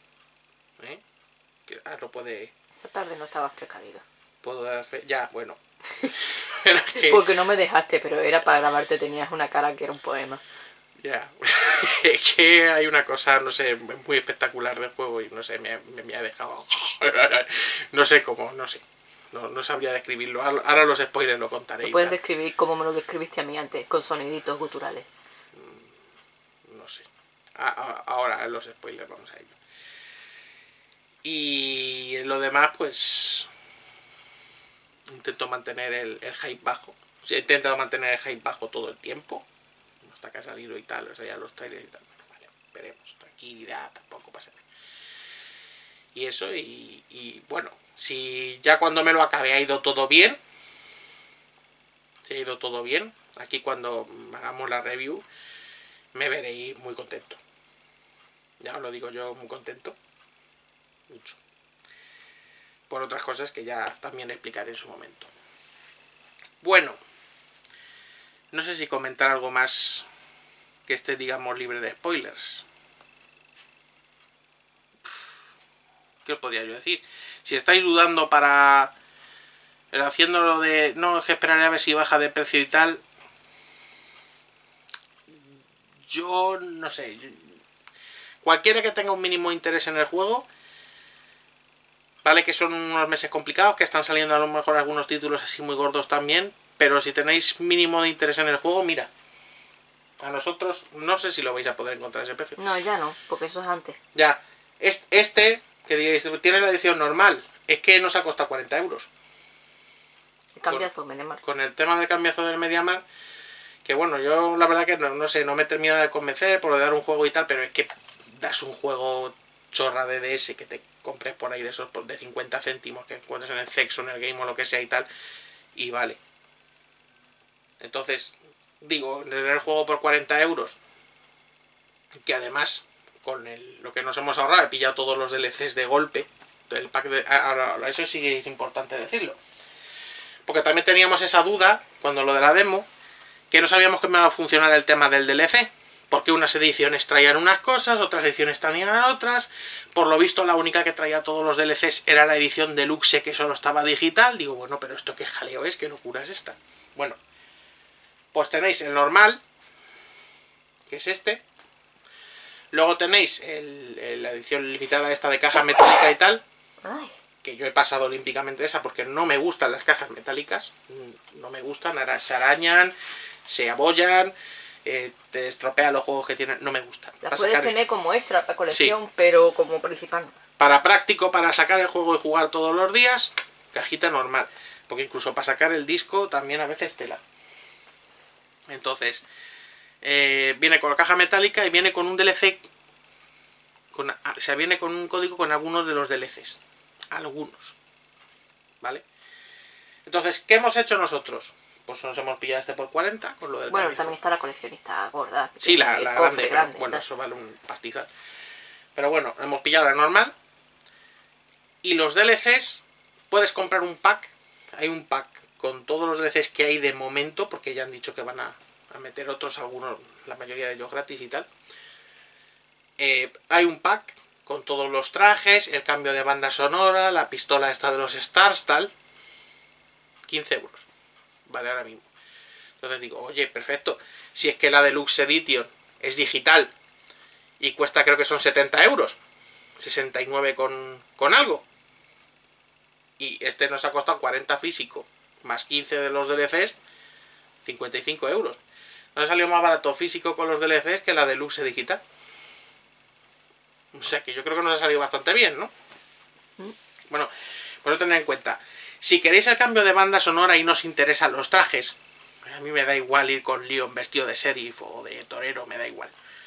Que lo puede... Esta tarde no estabas precavido. Puedo dar fe... Ya, bueno. Porque no me dejaste, pero era para grabarte, tenías una cara que era un poema. Ya. Es que hay una cosa, no sé, muy espectacular del juego y no sé, me ha dejado... No sé cómo, no sé. No sabría describirlo. Ahora los spoilers lo contaré. ¿Puedes describir como me lo describiste a mí antes, con soniditos guturales? No sé. Ahora en los spoilers vamos a ello. Y en lo demás, pues... Intento mantener el hype bajo. O sea, he intentado mantener el hype bajo todo el tiempo. Hasta que ha salido y tal. O sea, ya los trailers y tal. Bueno, vale, veremos. Tranquilidad, tampoco pasa nada. Y eso, y bueno, si ya cuando me lo acabe ha ido todo bien. Si ha ido todo bien. Aquí cuando hagamos la review me veréis muy contento. Ya os lo digo yo, muy contento. Mucho. Por otras cosas que ya también explicaré en su momento. Bueno, no sé si comentar algo más que esté, digamos, libre de spoilers. ¿Qué os podría yo decir? Si estáis dudando para... haciéndolo de... No, es que esperaré a ver si baja de precio y tal. Yo no sé. Cualquiera que tenga un mínimo interés en el juego... Vale que son unos meses complicados, que están saliendo a lo mejor algunos títulos así muy gordos también, pero si tenéis mínimo de interés en el juego, mira, a nosotros no sé si lo vais a poder encontrar a ese precio. No, ya no, porque eso es antes. Ya, este, que digáis, tiene la edición normal, es que nos ha costado 40 euros. El cambiazo, MediaMarkt. Con el tema del cambiazo del MediaMarkt, que bueno, yo la verdad que no sé, no me he terminado de convencer por dar un juego y tal, pero es que das un juego chorra de DS que te compres por ahí de esos de 50 céntimos que encuentres en el Zex o en el Game o lo que sea y tal, y vale. Entonces, digo, tener el juego por 40 euros, que además, con lo que nos hemos ahorrado, he pillado todos los DLCs de golpe, el pack de... Ahora, eso sí es importante decirlo. Porque también teníamos esa duda, cuando lo de la demo, que no sabíamos cómo iba a funcionar el tema del DLC. Porque unas ediciones traían unas cosas, otras ediciones traían otras. Por lo visto, la única que traía todos los DLCs era la edición deluxe, que solo estaba digital. Digo, bueno, pero esto qué jaleo es, qué locura es esta. Bueno, pues tenéis el normal, que es este. Luego tenéis la edición limitada esta de caja metálica y tal. Que yo he pasado olímpicamente de esa porque no me gustan las cajas metálicas. No me gustan, ahora se arañan, se abollan... te estropea los juegos que tienen, no me gustan. Las puedes tener como extra para colección, sí, pero como principal. Para práctico, para sacar el juego y jugar todos los días, cajita normal. Porque incluso para sacar el disco también a veces tela. Entonces, viene con la caja metálica y viene con un DLC. O sea, viene con un código con algunos de los DLCs. Algunos. ¿Vale? Entonces, ¿qué hemos hecho nosotros? Pues nos hemos pillado este por 40 con lo del bueno, también está la coleccionista gorda. Sí, la grande, pero bueno, eso vale un pastizal. Pero bueno, hemos pillado la normal. Y los DLCs, puedes comprar un pack. Hay un pack con todos los DLCs que hay de momento, porque ya han dicho que van a meter otros, algunos, la mayoría de ellos gratis y tal. Hay un pack con todos los trajes, el cambio de banda sonora, la pistola esta de los Stars, tal. 15 euros. Vale, ahora mismo. Entonces digo, oye, perfecto. Si es que la Deluxe Edition es digital y cuesta, creo que son 70 euros, 69 con algo. Y este nos ha costado 40 físico, más 15 de los DLCs, 55 euros. Nos ha salido más barato físico con los DLCs que la deluxe digital. O sea que yo creo que nos ha salido bastante bien, ¿no? Bueno, pues tener en cuenta. Si queréis el cambio de banda sonora y no os interesan los trajes, a mí me da igual ir con Leon vestido de sheriff o de torero, me da igual.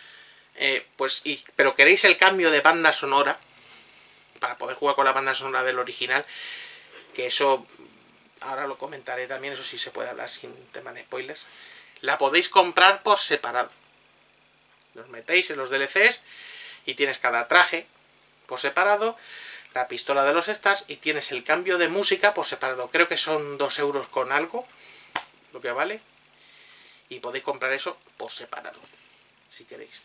Pero queréis el cambio de banda sonora, para poder jugar con la banda sonora del original, que eso ahora lo comentaré también, eso sí se puede hablar sin tema de spoilers. La podéis comprar por separado. Los metéis en los DLCs y tienes cada traje por separado, la pistola de los stars y tienes el cambio de música por separado. Creo que son 2 euros con algo, lo que vale. Y podéis comprar eso por separado, si queréis.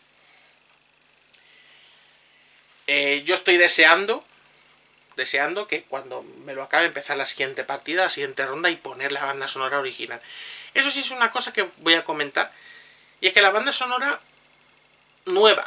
Yo estoy deseando que cuando me lo acabe empezar la siguiente partida, la siguiente ronda y poner la banda sonora original. Eso sí es una cosa que voy a comentar. Y es que la banda sonora nueva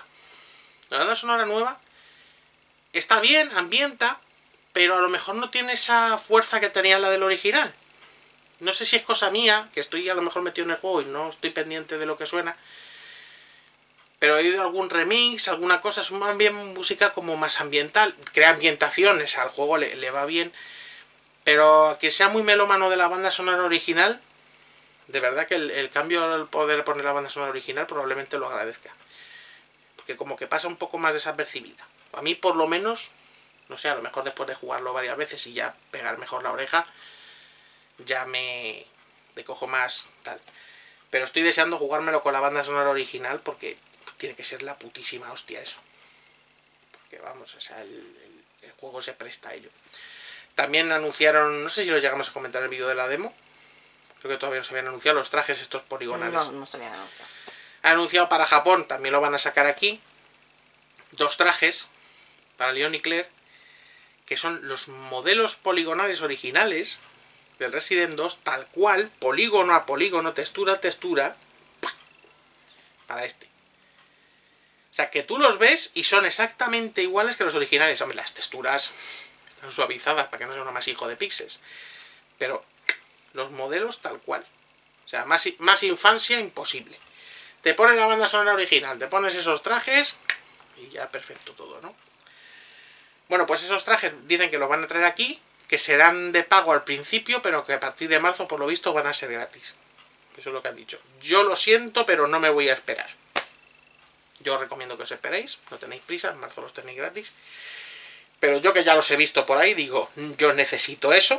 está bien, ambienta, pero a lo mejor no tiene esa fuerza que tenía la del original. No sé si es cosa mía, que estoy a lo mejor metido en el juego y no estoy pendiente de lo que suena. Pero he oído algún remix, alguna cosa, es más bien música como más ambiental. Crea ambientaciones, al juego le va bien. Pero a quien sea muy melómano de la banda sonora original, de verdad que el cambio al poder poner la banda sonora original probablemente lo agradezca. Porque como que pasa un poco más desapercibida. A mí por lo menos, no sé, a lo mejor después de jugarlo varias veces y ya pegar mejor la oreja, ya me cojo más tal. Pero estoy deseando jugármelo con la banda sonora original porque tiene que ser la putísima hostia eso. Porque vamos, o sea, el juego se presta a ello. También anunciaron, no sé si lo llegamos a comentar en el vídeo de la demo. Creo que todavía no se habían anunciado los trajes estos poligonales. No se habían anunciado. Han anunciado para Japón, también lo van a sacar aquí. 2 trajes para Leon y Claire, que son los modelos poligonales originales del Resident 2, tal cual, polígono a polígono, textura a textura, para este. O sea, que tú los ves y son exactamente iguales que los originales. Hombre, las texturas están suavizadas para que no sea un amasijo de píxeles. Pero los modelos tal cual. O sea, más infancia imposible. Te pones la banda sonora original, te pones esos trajes y ya perfecto todo, ¿no? Bueno, pues esos trajes dicen que los van a traer aquí, que serán de pago al principio, pero que a partir de marzo, por lo visto, van a ser gratis. Eso es lo que han dicho. Yo lo siento, pero no me voy a esperar. Yo os recomiendo que os esperéis, no tenéis prisa, en marzo los tenéis gratis. Pero yo que ya los he visto por ahí, digo, yo necesito eso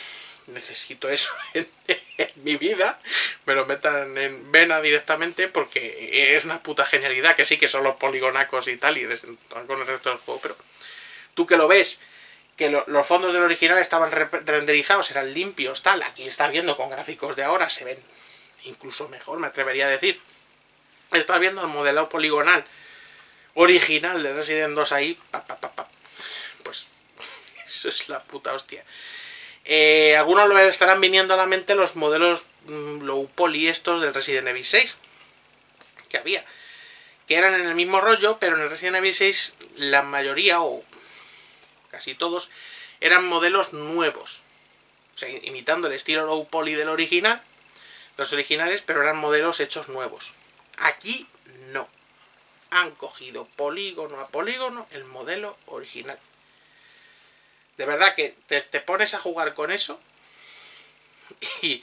en mi vida, me lo metan en vena directamente porque es una puta genialidad, que sí que son los poligonacos y tal, y con el resto del juego, pero tú que lo ves, que los fondos del original estaban renderizados, eran limpios, tal, aquí está viendo con gráficos de ahora, se ven incluso mejor, me atrevería a decir. Estás viendo el modelado poligonal original de Resident 2 ahí, pues eso es la puta hostia. Algunos le estarán viniendo a la mente los modelos low poly estos del Resident Evil 6 que había, que eran en el mismo rollo, pero en el Resident Evil 6 la mayoría o casi todos eran modelos nuevos, o sea, imitando el estilo low poly del original, los originales, pero eran modelos hechos nuevos. Aquí no, han cogido polígono a polígono el modelo original. De verdad que te pones a jugar con eso y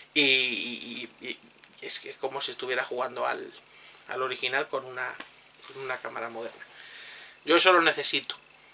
es que es como si estuviera jugando al original con una cámara moderna. Yo eso lo necesito.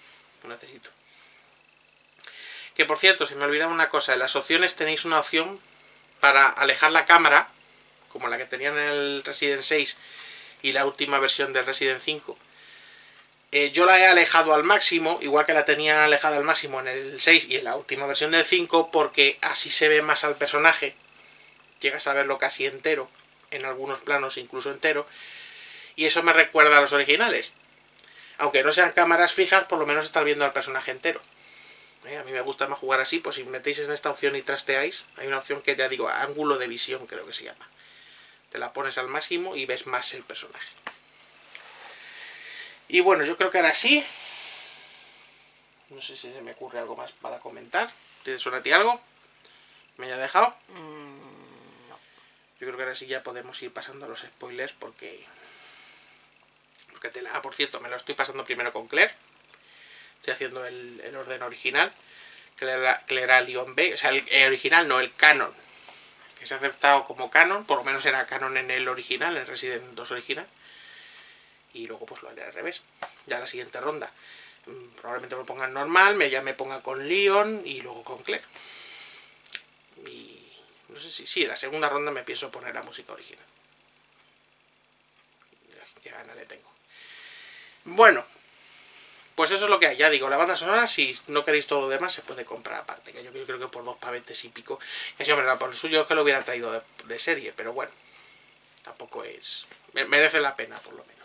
Que por cierto, se me olvidaba una cosa. En las opciones tenéis una opción para alejar la cámara, como la que tenían en el Resident 6 y la última versión del Resident 5. Yo la he alejado al máximo, igual que la tenía alejada al máximo en el 6 y en la última versión del 5, porque así se ve más al personaje. Llegas a verlo casi entero, en algunos planos incluso entero, y eso me recuerda a los originales. Aunque no sean cámaras fijas, por lo menos estás viendo al personaje entero. A mí me gusta más jugar así, pues si metéis en esta opción y trasteáis, hay una opción que ya digo, ángulo de visión creo que se llama. Te la pones al máximo y ves más el personaje. Y bueno, yo creo que ahora sí. No sé si se me ocurre algo más para comentar. ¿Te suena a ti algo? ¿Me haya dejado? No. Yo creo que ahora sí ya podemos ir pasando a los spoilers porque por cierto, me lo estoy pasando primero con Claire. Estoy haciendo el orden original. Claire era Lyon B. O sea, el original, no, el canon. Que se ha aceptado como canon. Por lo menos era canon en el original, en Resident 2 original. Y luego pues lo haré al revés. Ya la siguiente ronda probablemente me pongan normal, ya me ponga con Leon y luego con Claire. Y no sé si en la segunda ronda me pienso poner la música original. Qué gana le tengo. Bueno, pues eso es lo que hay. Ya digo, la banda sonora, si no queréis todo lo demás, se puede comprar aparte. Que yo creo que por 2 pavetes y pico. Que sí, hombre, por el suyo es que lo hubiera traído de serie, pero bueno, tampoco es... merece la pena, por lo menos.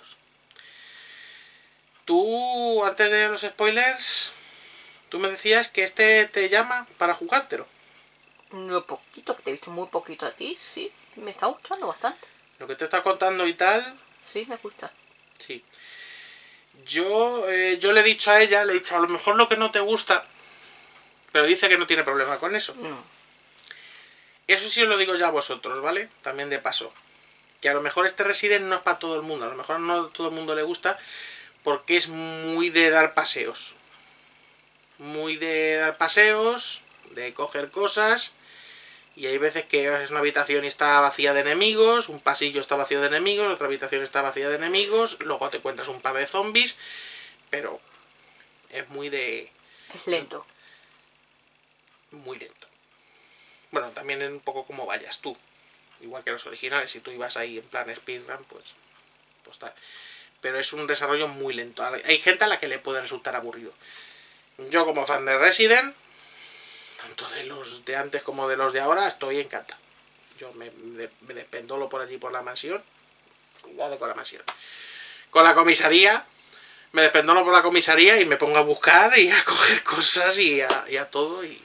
Tú, antes de los spoilers, tú me decías que este te llama para jugártelo. Lo poquito, que te he visto muy poquito a ti, sí, me está gustando bastante. Lo que te está contando y tal... Sí, me gusta. Sí. Yo le he dicho a ella, a lo mejor lo que no te gusta, pero dice que no tiene problema con eso. No. Eso sí os lo digo ya a vosotros, ¿vale? También de paso. Que a lo mejor este Resident no es para todo el mundo, a lo mejor no a todo el mundo le gusta, porque es muy de dar paseos. Muy de dar paseos, de coger cosas, y hay veces que es una habitación y está vacía de enemigos, un pasillo está vacío de enemigos, otra habitación está vacía de enemigos, luego te encuentras un par de zombies, pero es muy de... Es lento. Muy lento. Bueno, también es un poco como vayas tú. Igual que los originales, si tú ibas ahí en plan speedrun, pues tal. Pero es un desarrollo muy lento. Hay gente a la que le puede resultar aburrido. Yo como fan de Resident, tanto de los de antes como de los de ahora, estoy encantado. Yo me despendolo por allí por la mansión. Cuidado con la mansión. Con la comisaría. Me despendolo por la comisaría y me pongo a buscar y a coger cosas y a todo. Y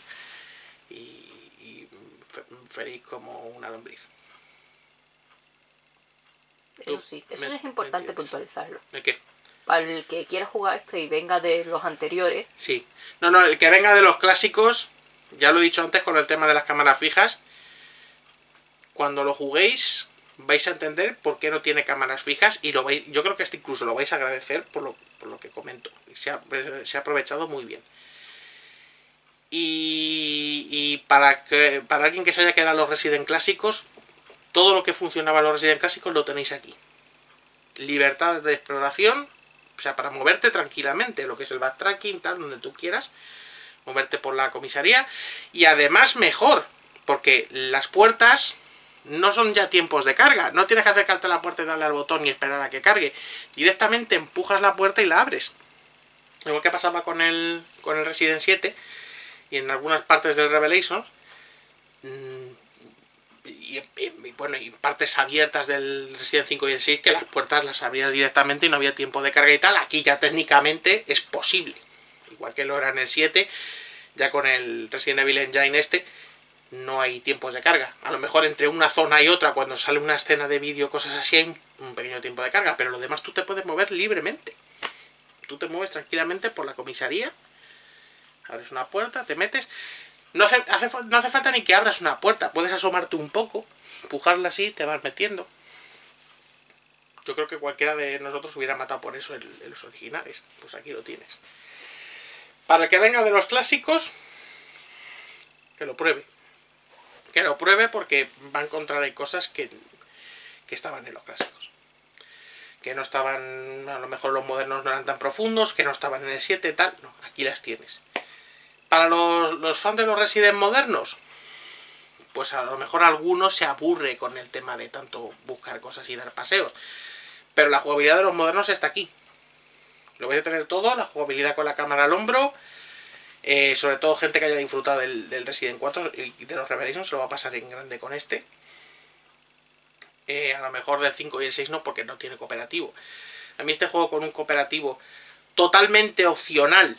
feliz como una lombriz. Eso sí, eso es importante puntualizarlo. ¿El qué? Para el que quiera jugar esto y venga de los anteriores. Sí. No, el que venga de los clásicos, ya lo he dicho antes con el tema de las cámaras fijas, cuando lo juguéis vais a entender por qué no tiene cámaras fijas y yo creo que incluso lo vais a agradecer por lo que comento. Se ha aprovechado muy bien. Y para alguien que se haya quedado en los Resident clásicos, todo lo que funcionaba en los Resident clásicos lo tenéis aquí. Libertad de exploración, o sea, para moverte tranquilamente, lo que es el backtracking, tal, donde tú quieras, moverte por la comisaría, y además mejor, porque las puertas no son ya tiempos de carga, no tienes que acercarte a la puerta y darle al botón y esperar a que cargue, directamente empujas la puerta y la abres. Igual que pasaba con el Resident 7, y en algunas partes del Revelations, y partes abiertas del Resident 5 y el 6, que las puertas las abrías directamente y no había tiempo de carga y tal. Aquí ya técnicamente es posible, igual que lo era en el 7, ya con el Resident Evil Engine no hay tiempos de carga. A lo mejor entre una zona y otra, cuando sale una escena de vídeo, cosas así, hay un pequeño tiempo de carga, pero lo demás tú te puedes mover libremente. Tú te mueves tranquilamente por la comisaría, abres una puerta, te metes. No hace falta ni que abras una puerta, puedes asomarte un poco, empujarla así, te vas metiendo. Yo creo que cualquiera de nosotros hubiera matado por eso en los originales. Pues aquí lo tienes. Para el que venga de los clásicos, que lo pruebe. Que lo pruebe porque va a encontrar ahí cosas que estaban en los clásicos. Que no estaban, a lo mejor los modernos no eran tan profundos, que no estaban en el 7, tal. No, aquí las tienes. Para los fans de los Resident modernos, pues a lo mejor alguno se aburre con el tema de tanto buscar cosas y dar paseos. Pero la jugabilidad de los modernos está aquí. Lo vais a tener todo, la jugabilidad con la cámara al hombro. Sobre todo gente que haya disfrutado del Resident 4 y de los Revelations se lo va a pasar en grande con este. A lo mejor del 5 y el 6 no, porque no tiene cooperativo. A mí este juego con un cooperativo totalmente opcional,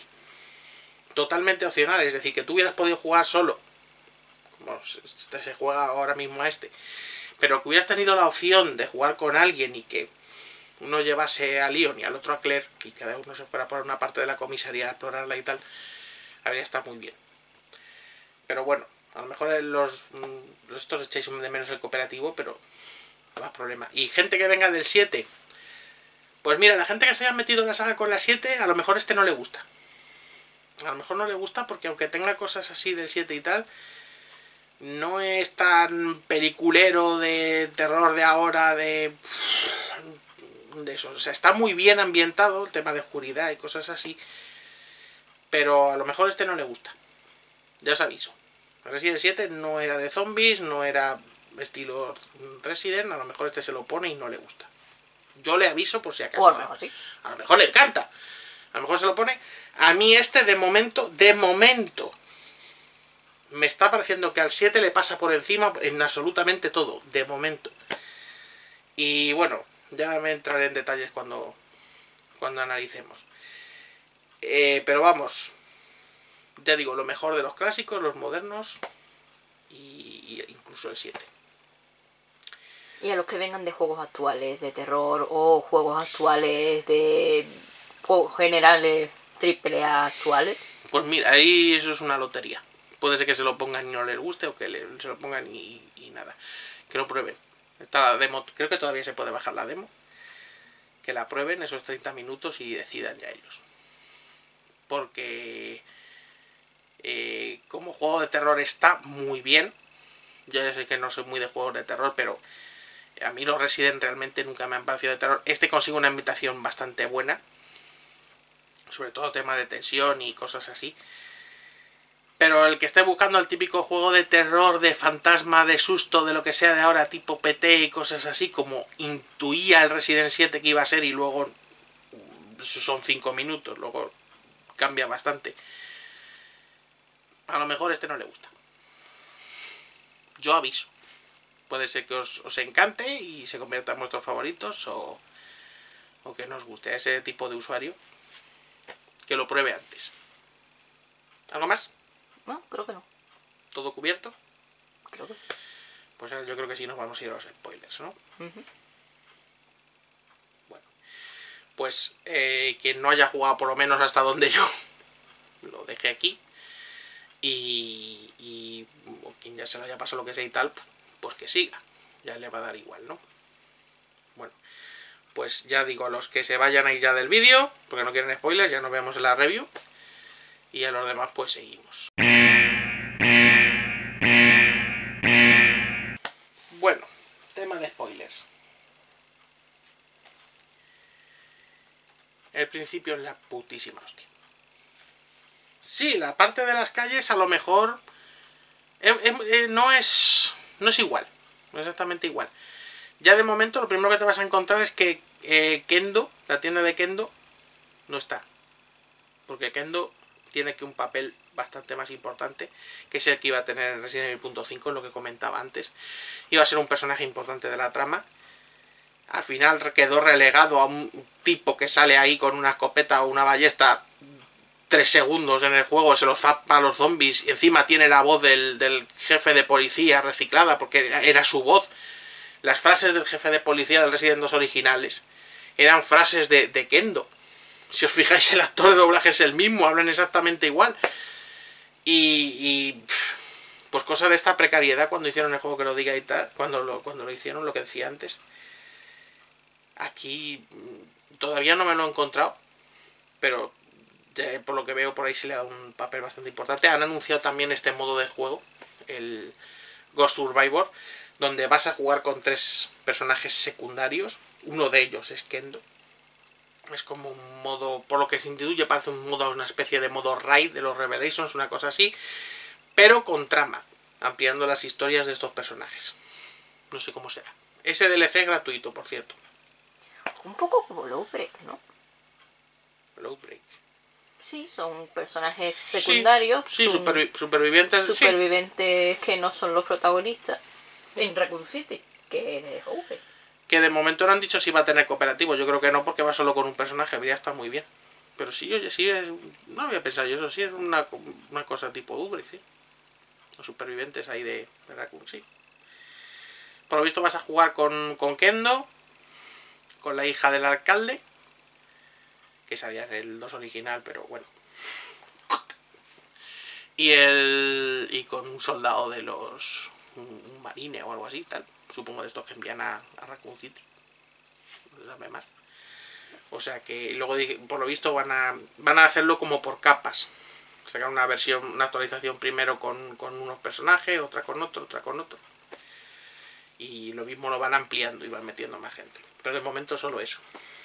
es decir, que tú hubieras podido jugar solo, como se juega ahora mismo a este, pero que hubieras tenido la opción de jugar con alguien y que uno llevase a Leon y al otro a Claire, y cada uno se fuera por una parte de la comisaría a explorarla y tal, habría estado muy bien. Pero bueno, a lo mejor estos echáis de menos el cooperativo, pero no más problema. Y gente que venga del 7, pues mira, la gente que se haya metido en la saga con la 7, a lo mejor no le gusta. A lo mejor no le gusta porque aunque tenga cosas así del 7 y tal, no es tan peliculero de terror de ahora, de eso. O sea, está muy bien ambientado el tema de oscuridad y cosas así, pero a lo mejor no le gusta. Ya os aviso. Resident 7 no era de zombies, no era estilo Resident, a lo mejor se lo pone y no le gusta. Yo le aviso por si acaso. O a lo mejor sí. A lo mejor le encanta. A lo mejor se lo pone. A mí de momento, me está pareciendo que al 7 le pasa por encima en absolutamente todo, de momento. Y bueno, ya me entraré en detalles cuando analicemos. Pero vamos, ya digo, lo mejor de los clásicos, los modernos y incluso el 7. Y a los que vengan de juegos actuales, de terror, o juegos actuales, de juegos generales, AAA actuales. Pues mira, ahí eso es una lotería. Puede ser que se lo pongan y no les guste, o que se lo pongan y nada. Que lo prueben. Está la demo, creo que todavía se puede bajar la demo. Que la prueben esos 30 minutos y decidan ya ellos. Porque como juego de terror está muy bien. Yo ya sé que no soy muy de juegos de terror, pero a mí los Resident realmente nunca me han parecido de terror. Consigue una ambientación bastante buena. Sobre todo tema de tensión y cosas así. Pero el que esté buscando el típico juego de terror, de fantasma, de susto, de lo que sea de ahora, tipo PT y cosas así, como intuía el Resident 7 que iba a ser y luego son 5 minutos, luego cambia bastante. A lo mejor no le gusta. Yo aviso. Puede ser que os encante y se convierta en vuestros favoritos o que no os guste a ese tipo de usuario. Que lo pruebe antes. ¿Algo más? No, creo que no. ¿Todo cubierto? Creo que sí. Pues yo creo que sí nos vamos a ir a los spoilers, ¿no? Bueno, pues quien no haya jugado por lo menos hasta donde yo lo dejé aquí y quien ya se lo haya pasado lo que sea y tal, pues que siga, ya le va a dar igual, ¿no? Bueno, pues ya digo, a los que se vayan ahí ya del vídeo, porque no quieren spoilers, ya nos vemos en la review, y a los demás pues seguimos. Bueno, tema de spoilers. El principio es la putísima hostia. Sí, la parte de las calles a lo mejor no es igual, no es exactamente igual. Ya de momento lo primero que te vas a encontrar es que Kendo, la tienda de Kendo, no está. Porque Kendo tiene que un papel bastante más importante, que es el que iba a tener en Resident Evil 5, lo que comentaba antes. Iba a ser un personaje importante de la trama. Al final quedó relegado a un tipo que sale ahí con una escopeta o una ballesta 3 segundos en el juego, se lo zapa a los zombies y encima tiene la voz del jefe de policía reciclada porque era su voz. Las frases del jefe de policía del Resident 2 originales eran frases de Kendo. Si os fijáis, el actor de doblaje es el mismo, hablan exactamente igual. Y pues cosa de esta precariedad cuando hicieron el juego que lo diga y tal, cuando lo hicieron, lo que decía antes. Aquí todavía no me lo he encontrado, pero por lo que veo por ahí se le ha dado un papel bastante importante. Han anunciado también este modo de juego, el Ghost Survivor, donde vas a jugar con 3 personajes secundarios. Uno de ellos es Kendo. Es como un modo, por lo que se intuye, parece una especie de modo raid de los Revelations, una cosa así, pero con trama, ampliando las historias de estos personajes. No sé cómo será. Ese DLC es gratuito, por cierto. Un poco como Lowbreak, ¿no? Lowbreak. Sí, son personajes secundarios. Sí, supervivientes. Supervivientes que no son los protagonistas en Raccoon City, que es Lowbreak. Que de momento no han dicho si va a tener cooperativo. Yo creo que no, porque va solo con un personaje. Habría estado muy bien. Pero sí, oye, sí es... No había pensado yo eso. Sí es una cosa tipo Lowbreak, sí. Los supervivientes ahí de Raccoon, sí. Por lo visto vas a jugar con Kendo, con la hija del alcalde, que salía en el 2 original, pero bueno. Y con un soldado de los... un marine o algo así, tal. Supongo de estos que envían a Raccoon City. No sabe más. O sea que luego, por lo visto, van a hacerlo como por capas. Sacar una versión, una actualización primero con unos personajes, otra con otro, otra con otro. Y lo mismo lo van ampliando y van metiendo más gente. Pero de momento solo eso.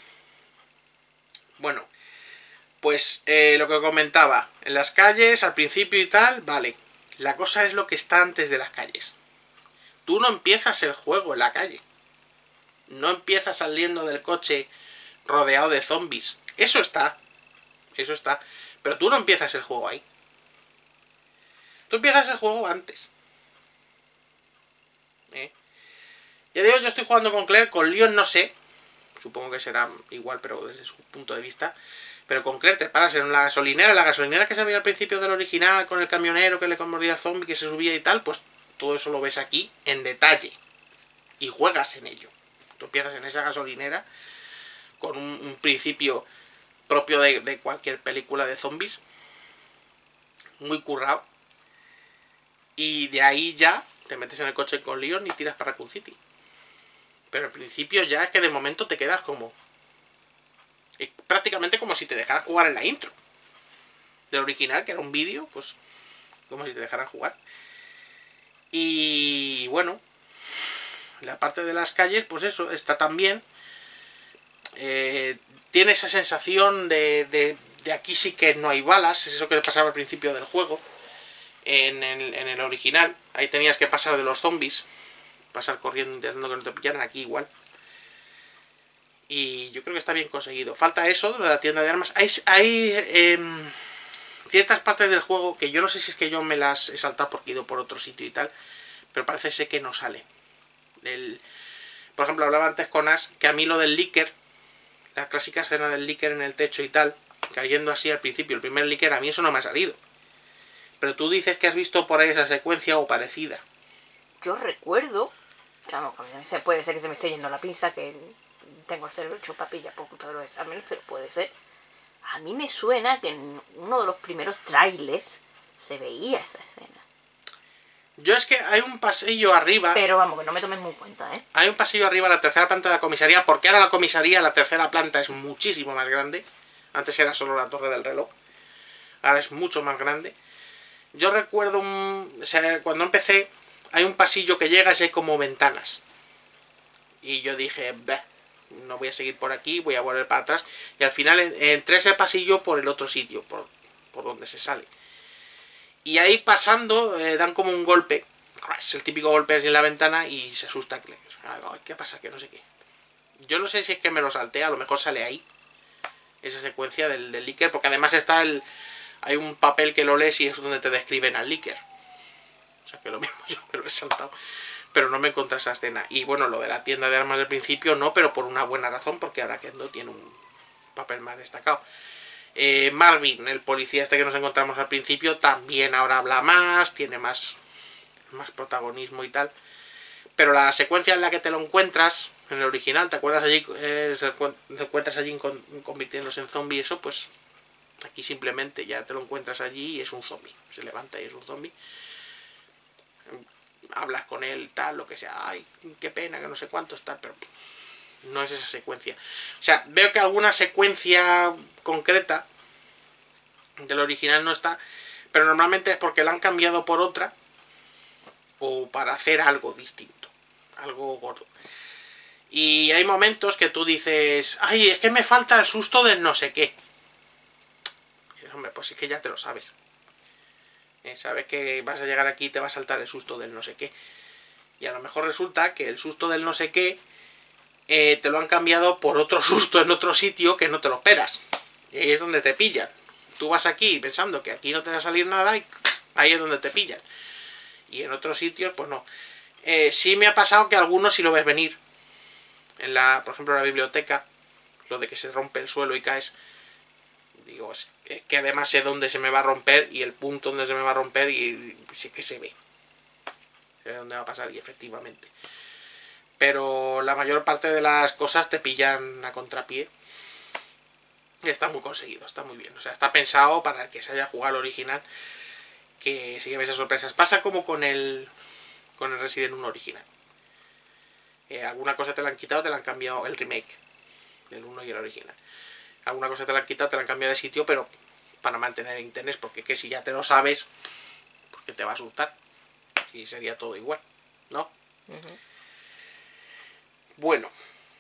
Bueno, pues lo que comentaba. En las calles, al principio y tal, vale. La cosa es lo que está antes de las calles. Tú no empiezas el juego en la calle. No empiezas saliendo del coche rodeado de zombies. Eso está. Eso está. Pero tú no empiezas el juego ahí. Tú empiezas el juego antes. Ya digo, yo estoy jugando con Claire. Con Leon no sé. Supongo que será igual, pero desde su punto de vista. Pero con Claire te paras en la gasolinera que se veía al principio del original, con el camionero que le mordía al zombie, que se subía y tal, pues todo eso lo ves aquí en detalle. Y juegas en ello. Tú empiezas en esa gasolinera con un principio propio de cualquier película de zombies. Muy currado. Y de ahí ya te metes en el coche con Leon y tiras para Raccoon City. Pero al principio ya es que de momento te quedas como... Es prácticamente como si te dejaran jugar en la intro del original, que era un vídeo, pues como si te dejaran jugar. Y bueno, la parte de las calles, pues eso, está también. Tiene esa sensación de aquí sí que no hay balas, es eso que pasaba al principio del juego. En el original, ahí tenías que pasar de los zombies, pasar corriendo intentando que no te pillaran. Aquí igual. Y yo creo que está bien conseguido. Falta eso de la tienda de armas. Hay ciertas partes del juego que yo no sé si es que yo me las he saltado porque he ido por otro sitio y tal, pero parece ser que no sale. Por ejemplo, hablaba antes con Ash que a mí lo del Licker, la clásica escena del Licker en el techo y tal, cayendo así al principio, el primer Licker, a mí eso no me ha salido. Pero tú dices que has visto por ahí esa secuencia o parecida. Yo recuerdo, claro, puede ser que se me esté yendo la pinza, que tengo el cerebro hecho papilla por culpa de los exámenes, pero puede ser. A mí me suena que en uno de los primeros trailers se veía esa escena. Yo es que hay un pasillo arriba... Pero vamos, que no me tomes muy en cuenta, ¿eh? Hay un pasillo arriba a la tercera planta de la comisaría, porque ahora la comisaría, la tercera planta, es muchísimo más grande. Antes era solo la torre del reloj. Ahora es mucho más grande. Yo recuerdo, o sea, cuando empecé, hay un pasillo que llegas y hay como ventanas. Y yo dije, no voy a seguir por aquí, voy a volver para atrás. Y al final entré ese pasillo por el otro sitio, por donde se sale. Y ahí pasando, dan como un golpe. Es el típico golpe en la ventana y se asusta. ¿Qué pasa? Que no sé qué. Yo no sé si es que me lo salté, a lo mejor sale ahí. Esa secuencia del Licker, porque además está hay un papel que lo lees y es donde te describen al Licker. O sea que lo mismo yo me lo he saltado. Pero no me encontré esa escena. Y bueno, lo de la tienda de armas del principio no, pero por una buena razón, porque ahora Kendo tiene un papel más destacado. Marvin, el policía este que nos encontramos al principio, también ahora habla más, tiene más protagonismo y tal. Pero la secuencia en la que te lo encuentras, en el original, ¿te acuerdas allí? Te encuentras allí convirtiéndose en zombie, eso pues aquí simplemente ya te lo encuentras allí y es un zombie. Se levanta y es un zombie. Hablas con él, tal, lo que sea. Ay, qué pena, que no sé cuántos, tal, pero no es esa secuencia. O sea, veo que alguna secuencia concreta del original no está, pero normalmente es porque la han cambiado por otra o para hacer algo distinto, algo gordo. Y hay momentos que tú dices, ay, es que me falta el susto del no sé qué. Y, hombre, pues es que ya te lo sabes. Sabes que vas a llegar aquí y te va a saltar el susto del no sé qué. Y a lo mejor resulta que el susto del no sé qué te lo han cambiado por otro susto en otro sitio que no te lo esperas. Y ahí es donde te pillan. Tú vas aquí pensando que aquí no te va a salir nada y ahí es donde te pillan. Y en otros sitios, pues no. Sí me ha pasado que algunos sí lo ves venir. Por ejemplo, en la biblioteca, lo de que se rompe el suelo y caes. Digo, es que además sé dónde se me va a romper y el punto donde se me va a romper y sí que se ve. Se ve dónde va a pasar y efectivamente. pero la mayor parte de las cosas te pillan a contrapié. Y está muy conseguido, está muy bien. O sea, está pensado para el que se haya jugado al original, que sí que ves sorpresas. Pasa como con el Resident 1 original. Alguna cosa te la han quitado, te la han cambiado, el remake del 1 y el original. Alguna cosa te la han quitado, te la han cambiado de sitio, pero para mantener el interés, porque que si ya te lo sabes, porque te va a asustar. Y sería todo igual, ¿no? Bueno.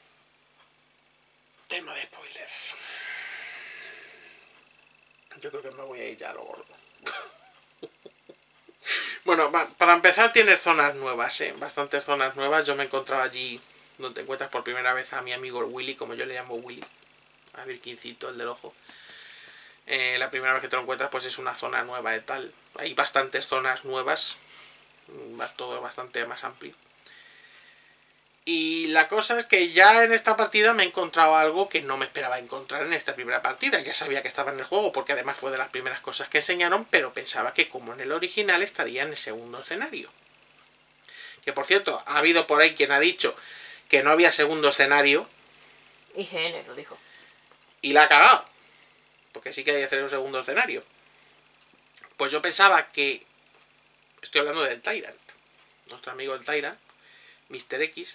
Tema de spoilers. Yo creo que me voy a ir ya a lo gordo. Bueno, para empezar tiene zonas nuevas, bastantes zonas nuevas. Yo me encontraba allí donde te encuentras por primera vez a mi amigo Willy, como yo le llamo Willy, a Virquincito, el del ojo. La primera vez que te lo encuentras pues es una zona nueva y tal. Hay bastantes zonas nuevas, todo bastante más amplio. Y la cosa es que ya en esta partida me he encontrado algo que no me esperaba encontrar en esta primera partida. Ya sabía que estaba en el juego porque además fue de las primeras cosas que enseñaron, pero pensaba que como en el original estaría en el segundo escenario. Que por cierto, ha habido por ahí quien ha dicho que no había segundo escenario. IGN lo dijo. Y la ha cagado. Porque sí que hay que hacer un segundo escenario. Pues yo pensaba que... Estoy hablando del Tyrant. Nuestro amigo el Tyrant, Mr. X.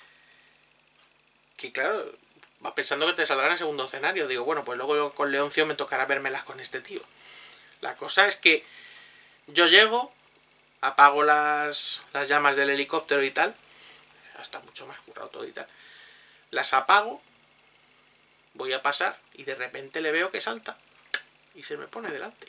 Que claro, vas pensando que te saldrá en el segundo escenario. Digo, bueno, pues luego con Leoncio me tocará vérmelas con este tío. La cosa es que yo llego, apago las llamas del helicóptero y tal. Está mucho más currado todo y tal. Las apago, voy a pasar y de repente le veo que salta y se me pone delante.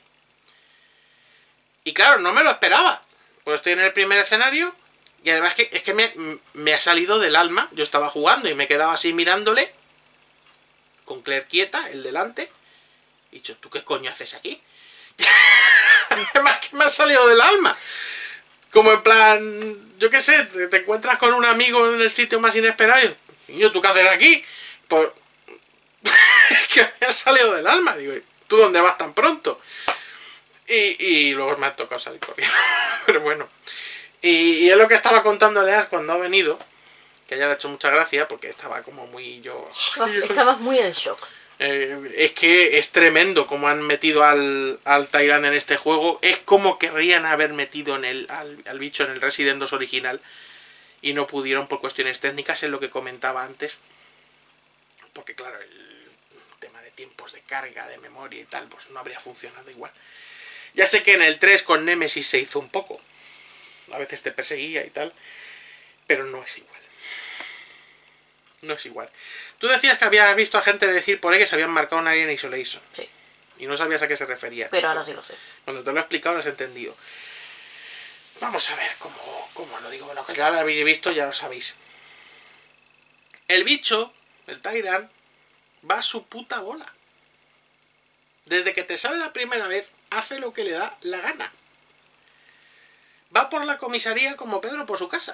Y claro, no me lo esperaba. Pues estoy en el primer escenario y además es que me ha salido del alma. Yo estaba jugando y me quedaba así mirándole, con Claire quieta, el delante. Y he dicho, ¿tú qué coño haces aquí? Además que me ha salido del alma. Como en plan, yo qué sé, te encuentras con un amigo en el sitio más inesperado. Y yo, ¿tú qué haces aquí? Pues es que me ha salido del alma. Digo, ¿tú dónde vas tan pronto? Y luego me ha tocado salir corriendo. Pero bueno. Y es lo que estaba contando Leas cuando ha venido. Que ya le ha hecho mucha gracia porque estaba como muy yo... Estabas muy en shock. Es que es tremendo como han metido al Tyrant en este juego. Es como querrían haber metido al bicho en el Resident 2 original. Y no pudieron por cuestiones técnicas, es lo que comentaba antes. Porque claro, el tema de tiempos de carga, de memoria y tal, pues no habría funcionado igual. Ya sé que en el 3 con Nemesis se hizo un poco. A veces te perseguía y tal. Pero no es igual. No es igual. Tú decías que habías visto a gente decir por ahí que se habían marcado una Alien Isolation. Sí. Y no sabías a qué se refería. Pero ahora sí lo sé. Cuando te lo he explicado lo has entendido. Vamos a ver cómo lo digo. Bueno, que ya lo habéis visto, ya lo sabéis. El bicho, el Tyrant, va a su puta bola. Desde que te sale la primera vez, hace lo que le da la gana. Va por la comisaría como Pedro por su casa.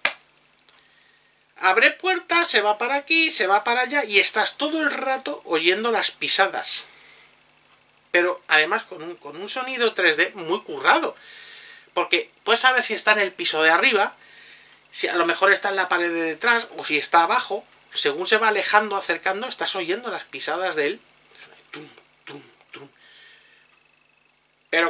Abre puertas, se va para aquí, se va para allá y estás todo el rato oyendo las pisadas. Pero además con un sonido 3D muy currado. Porque puedes saber si está en el piso de arriba, si a lo mejor está en la pared de detrás o si está abajo. Según se va alejando, acercando, estás oyendo las pisadas de él. Tum, tum, tum. Pero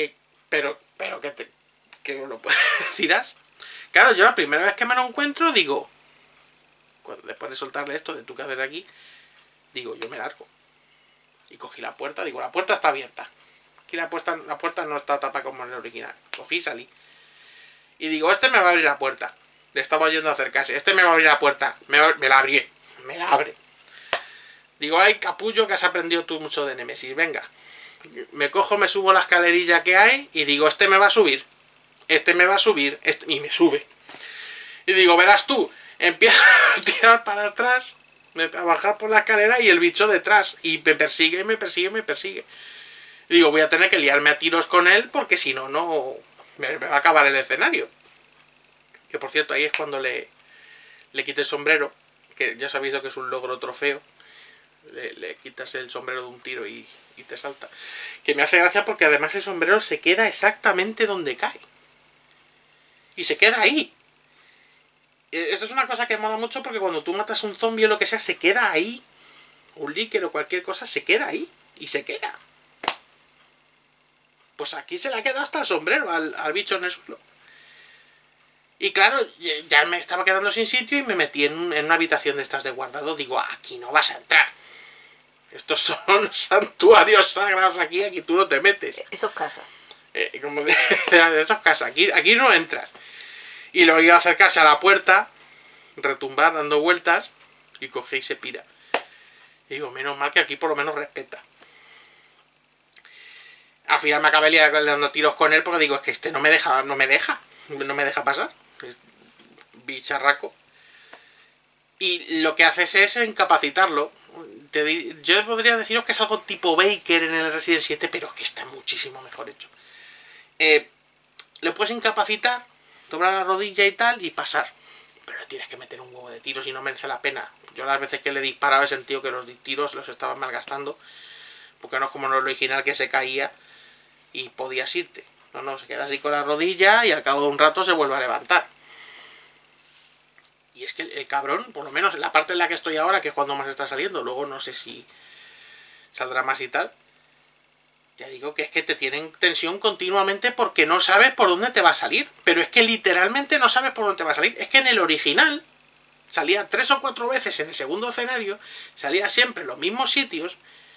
que no lo puedes decirás. Claro, yo la primera vez que me lo encuentro digo, después de soltarle esto de tú que haces aquí, digo, yo me largo. Y cogí la puerta, digo, la puerta está abierta. Aquí la puerta no está tapada como en el original. Cogí y salí. Y digo, este me va a abrir la puerta. Le estaba oyendo acercarse. Este me va a abrir la puerta. Me la abrí. Me la abre. Digo, ay, capullo, que has aprendido tú mucho de Nemesis. Venga. Me cojo, me subo la escalerilla que hay y digo, este me va a subir. Este me va a subir. Y me sube. Y digo, verás tú. Empiezo a tirar para atrás, a bajar por la escalera y el bicho detrás. Y me persigue, me persigue, me persigue. Y digo, voy a tener que liarme a tiros con él porque si no, me va a acabar el escenario. Que por cierto, ahí es cuando le quité el sombrero. Que ya sabéis lo que es un logro trofeo. Le quitas el sombrero de un tiro y te salta. Que me hace gracia porque además el sombrero se queda exactamente donde cae. Y se queda ahí. Esto es una cosa que mola mucho porque cuando tú matas un zombie o lo que sea, se queda ahí. Un líquido o cualquier cosa se queda ahí. Y se queda. Pues aquí se le ha quedado hasta el sombrero al bicho en el suelo. Y claro, ya me estaba quedando sin sitio y me metí en una habitación de estas de guardado. Digo, aquí no vas a entrar. Estos son santuarios sagrados aquí tú no te metes. Eso es casa. Como de eso es casa, aquí no entras. Y luego iba a acercarse a la puerta, retumbar, dando vueltas, y coge y se pira. Y digo, menos mal que aquí por lo menos respeta. Al final me acabé dando tiros con él porque digo, es que este no me deja pasar. Es bicharraco. Y lo que haces es incapacitarlo. Yo podría deciros que es algo tipo Baker en el Resident 7, pero es que está muchísimo mejor hecho. Le puedes incapacitar, doblar la rodilla y tal, y pasar. Pero tienes que meter un huevo de tiros y no merece la pena. Yo las veces que le he disparado he sentido que los tiros los estaban malgastando. Porque no es como en el original que se caía y podías irte. No, se queda así con la rodilla y al cabo de un rato se vuelve a levantar. Y es que el cabrón, por lo menos en la parte en la que estoy ahora, que es cuando más está saliendo, luego no sé si saldrá más y tal, ya digo que es que te tienen tensión continuamente porque no sabes por dónde te va a salir. Pero es que literalmente no sabes por dónde te va a salir. Es que en el original salía 3 o 4 veces en el segundo escenario, salía siempre en los mismos sitios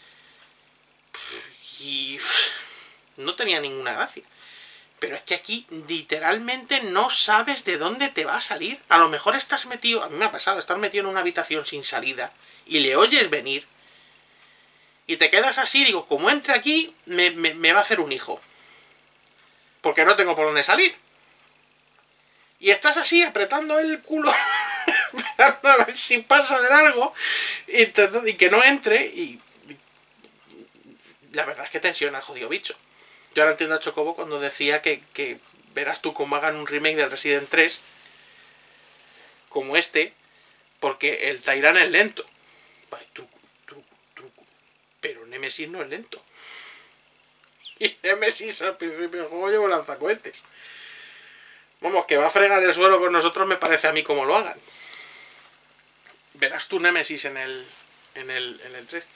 y no tenía ninguna gracia. Pero es que aquí literalmente no sabes de dónde te va a salir. A lo mejor estás metido, a mí me ha pasado, estar metido en una habitación sin salida y le oyes venir y te quedas así, digo, como entre aquí me va a hacer un hijo. Porque no tengo por dónde salir. Y estás así apretando el culo esperando a ver si pasa de largo y que no entre y la verdad es que tensiona al jodido bicho. Yo ahora entiendo a Chocobo cuando decía que verás tú cómo hagan un remake del Resident 3 como este, porque el Tyrant es lento. Vale, truco. Pero Nemesis no es lento. Y Nemesis al principio del juego lleva lanzacohetes. Vamos, que va a fregar el suelo con nosotros me parece a mí como lo hagan. Verás tú Nemesis en el 3.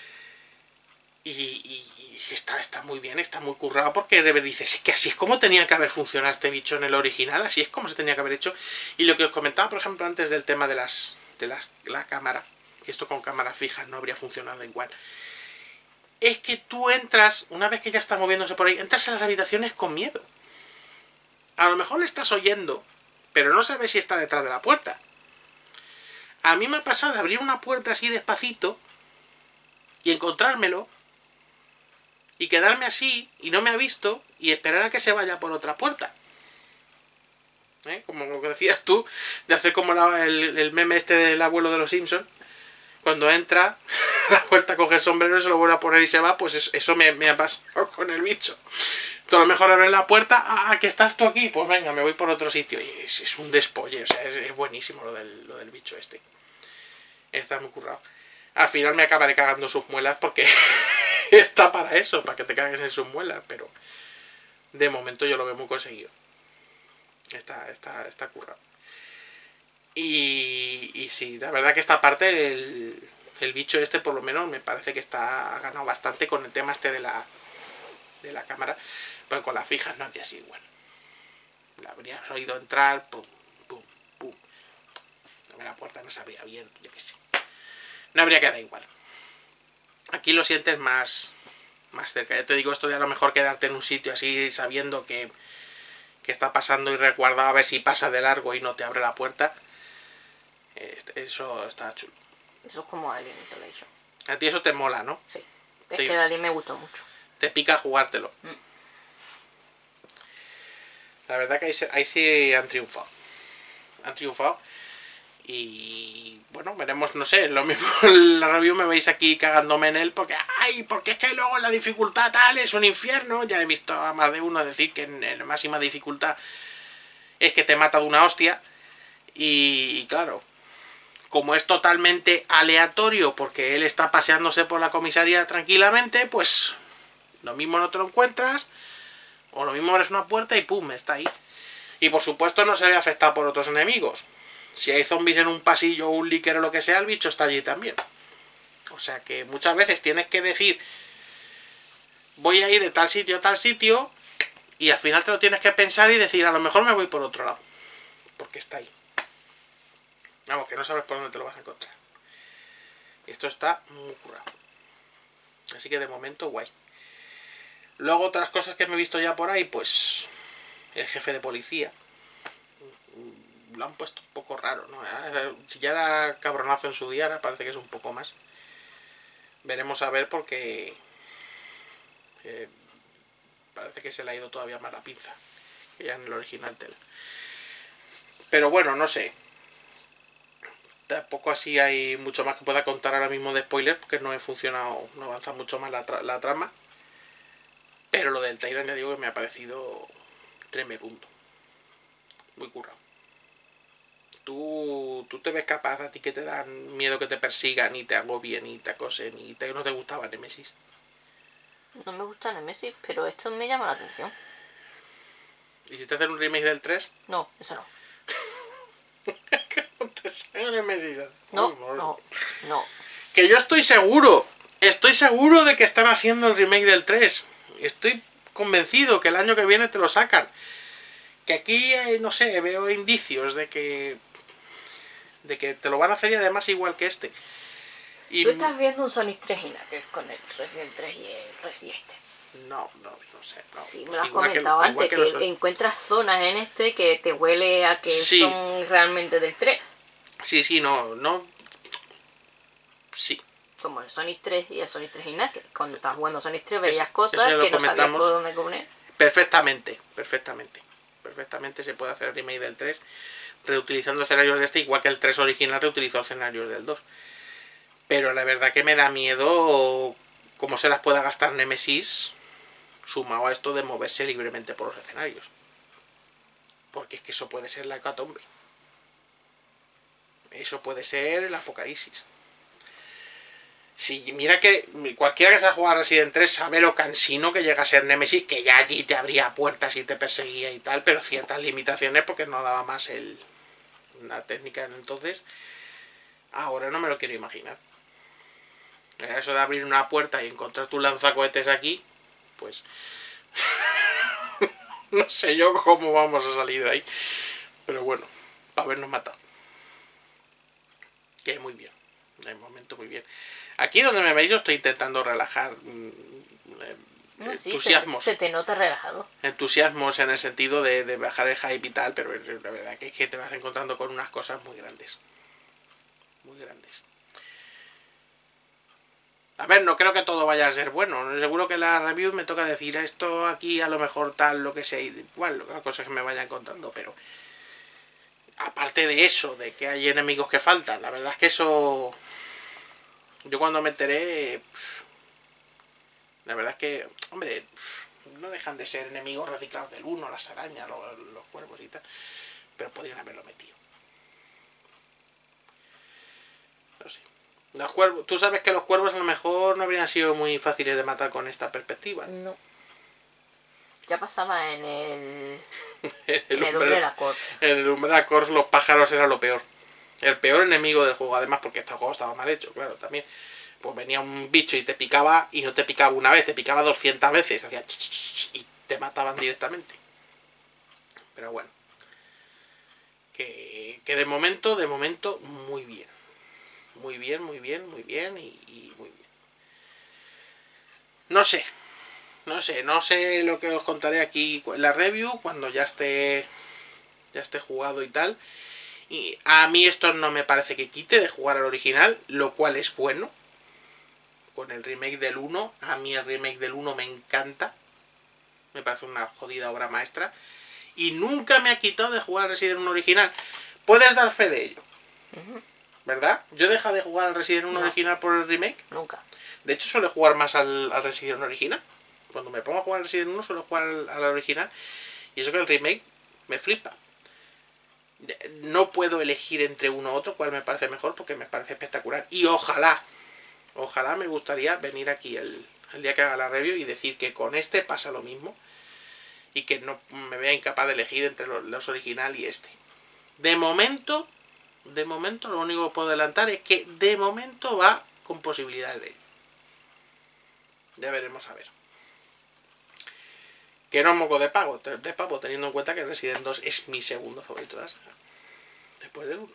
Y está muy bien, está muy currado porque dices, es que así es como tenía que haber funcionado este bicho en el original, así es como se tenía que haber hecho. Y lo que os comentaba, por ejemplo, antes del tema de la cámara, que esto con cámaras fijas no habría funcionado igual, es que tú entras, una vez que ya está moviéndose por ahí, entras en las habitaciones con miedo. A lo mejor le estás oyendo, pero no sabes si está detrás de la puerta. A mí me ha pasado de abrir una puerta así despacito y encontrármelo y quedarme así y no me ha visto y esperar a que se vaya por otra puerta. Como lo que decías tú, de hacer como el meme este del abuelo de los Simpsons. Cuando entra, la puerta coge el sombrero, se lo vuelve a poner y se va, pues eso me ha pasado con el bicho. Todo lo mejor abrir la puerta, que estás tú aquí, pues venga, me voy por otro sitio. Y es un despolle, o sea, es buenísimo lo del bicho este. Está muy currado. Al final me acabaré cagando sus muelas porque está para eso, para que te cagues en sus muelas, pero de momento yo lo veo muy conseguido. Está currado. Y sí, la verdad que esta parte, el bicho este por lo menos me parece que ha ganado bastante con el tema este de la cámara, pero con las fijas no habría sido igual. La habrías oído entrar, pum, pum, pum. La puerta no se habría abierto, yo qué sé. No habría quedado igual. Aquí lo sientes más cerca. Ya te digo, esto de a lo mejor quedarte en un sitio así sabiendo que está pasando y resguardado a ver si pasa de largo y no te abre la puerta. Eso está chulo. Eso es como Alien Isolation. A ti eso te mola, ¿no? Sí. Es que el Alien me gustó mucho. Te pica jugártelo. La verdad que ahí sí han triunfado. Y bueno, veremos, no sé, lo mismo en la review me veis aquí cagándome en él porque es que luego la dificultad tal es un infierno. Ya he visto a más de uno decir que en la máxima dificultad es que te mata de una hostia. Y claro, como es totalmente aleatorio porque él está paseándose por la comisaría tranquilamente, pues lo mismo no te lo encuentras, o lo mismo abres una puerta y pum, está ahí. Y por supuesto no se ve afectado por otros enemigos. Si hay zombies en un pasillo o un líquido o lo que sea, el bicho está allí también. O sea que muchas veces tienes que decir, voy a ir de tal sitio a tal sitio, y al final te lo tienes que pensar y decir, a lo mejor me voy por otro lado, porque está ahí. Vamos, que no sabes por dónde te lo vas a encontrar. Esto está muy curado. Así que de momento, guay. Luego otras cosas que me he visto ya por ahí, pues el jefe de policía. Lo han puesto un poco raro, ¿no? Si ya era cabronazo en su día, ahora parece que es un poco más. Veremos a ver porque parece que se le ha ido todavía más la pinza que ya en el original tela. Pero bueno, no sé. Tampoco así hay mucho más que pueda contar ahora mismo de spoiler, porque no he funcionado, no avanza mucho más la trama. Pero lo del Tyrant ya digo que me ha parecido tremebundo. Muy currado. ¿Tú te ves capaz, a ti que te dan miedo que te persigan y te agobien y te acosen y no te gustaba Nemesis? No me gusta Nemesis, pero esto me llama la atención. ¿Y si te hacen un remake del 3? No, eso no. ¿Cómo te sale Nemesis? No. Que yo estoy seguro de que están haciendo el remake del 3. Estoy convencido que el año que viene te lo sacan. Que aquí, no sé, veo indicios de que te lo van a hacer y además igual que este. Y tú estás viendo un Sonic 3 que es con el Resident 3 y el Resident este. No sé. No. Sí, me lo has comentado antes, que encuentras zonas en este que te huele a que son realmente del 3. Sí, no. Sí. Como el Sonic 3 y el Sonic 3 y Knuckles. Cuando estás jugando Sonic 3 veías cosas que no sabías por dónde poner. Perfectamente se puede hacer el remake del 3 reutilizando escenarios de este, igual que el 3 original reutilizó escenarios del 2. Pero la verdad que me da miedo cómo se las pueda gastar Nemesis, sumado a esto de moverse libremente por los escenarios. Porque es que eso puede ser la hecatombe. Eso puede ser el apocalipsis. Sí, mira que cualquiera que se ha jugado a Resident 3 sabe lo cansino que llega a ser Nemesis, que ya allí te abría puertas y te perseguía y tal, pero ciertas limitaciones porque no daba más la técnica entonces. Ahora no me lo quiero imaginar. Eso de abrir una puerta y encontrar tu lanzacohetes aquí, pues no sé yo cómo vamos a salir de ahí. Pero bueno, para habernos matado. Que muy bien. De momento muy bien. Aquí donde me veis yo estoy intentando relajar entusiasmos. Se te nota relajado. Entusiasmos en el sentido de bajar el hype y tal, pero la verdad que es que te vas encontrando con unas cosas muy grandes. Muy grandes. A ver, no creo que todo vaya a ser bueno. Seguro que en la review me toca decir esto aquí a lo mejor tal, lo que sea, igual, las cosas que me vaya encontrando, pero aparte de eso, de que hay enemigos que faltan, la verdad es que eso... Yo cuando me enteré, la verdad es que, hombre, no dejan de ser enemigos reciclados del 1, las arañas, los cuervos y tal, pero podrían haberlo metido. No sé. Los cuervos, tú sabes que los cuervos a lo mejor no habrían sido muy fáciles de matar con esta perspectiva. No. Ya pasaba en el... en el Umbrella Corps. En el Umbrella Corps los pájaros eran lo peor. El peor enemigo del juego, además, porque este juego estaba mal hecho, claro, también. Pues venía un bicho y te picaba, y no te picaba una vez, te picaba 200 veces, hacía y te mataban directamente. Pero bueno. Que de momento, muy bien. Muy bien y muy bien. No sé lo que os contaré aquí en la review, cuando ya esté jugado y tal. Y a mí esto no me parece que quite de jugar al original, lo cual es bueno. Con el remake del 1, a mí el remake del 1 me encanta. Me parece una jodida obra maestra. Y nunca me ha quitado de jugar al Resident 1 original. Puedes dar fe de ello. ¿Verdad? ¿Yo he dejado de jugar al Resident 1 original por el remake? Nunca. De hecho, suelo jugar más al Resident original. Cuando me pongo a jugar al Resident 1, suelo jugar al original. Y eso que el remake me flipa. No puedo elegir entre uno u otro cuál me parece mejor, porque me parece espectacular. Y ojalá me gustaría venir aquí el día que haga la review y decir que con este pasa lo mismo. Y que no me vea incapaz de elegir entre los original y este. De momento, de momento lo único que puedo adelantar es que de momento va con posibilidades de ir. Ya veremos a ver. Que no es moco de pavo, teniendo en cuenta que Resident 2 es mi segundo favorito de la saga. Después del 1.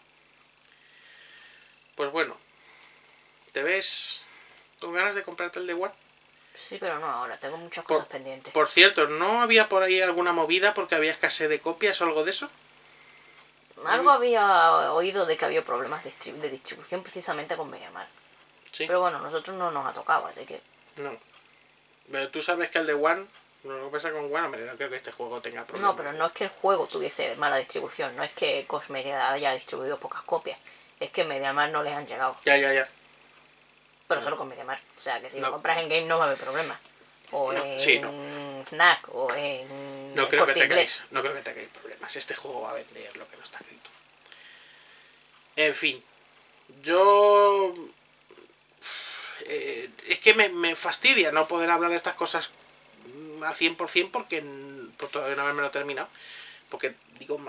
Pues bueno, ¿te ves con ganas de comprarte el de One? Sí, pero no ahora, tengo muchas cosas pendientes. Por cierto, ¿no había por ahí alguna movida porque había escasez de copias o algo de eso? Algo había oído de que había problemas de distribución precisamente con MediaMarkt. Sí. Pero bueno, nosotros no nos ha tocado, así que... No. Pero tú sabes que el de One, lo que pasa con One, hombre, no creo que este juego tenga problemas. No, pero no es que el juego tuviese mala distribución, no es que Cosmedia haya distribuido pocas copias, es que MediaMarkt no les han llegado. Ya. Pero solo con MediaMarkt, o sea que si lo compras en Game no va a haber problemas. O en Fnac, o en... No creo que tengáis problemas, este juego va a vender lo que no está escrito. En fin, yo... es que me fastidia no poder hablar de estas cosas al 100% porque por todavía no haberme lo terminado. Porque digo,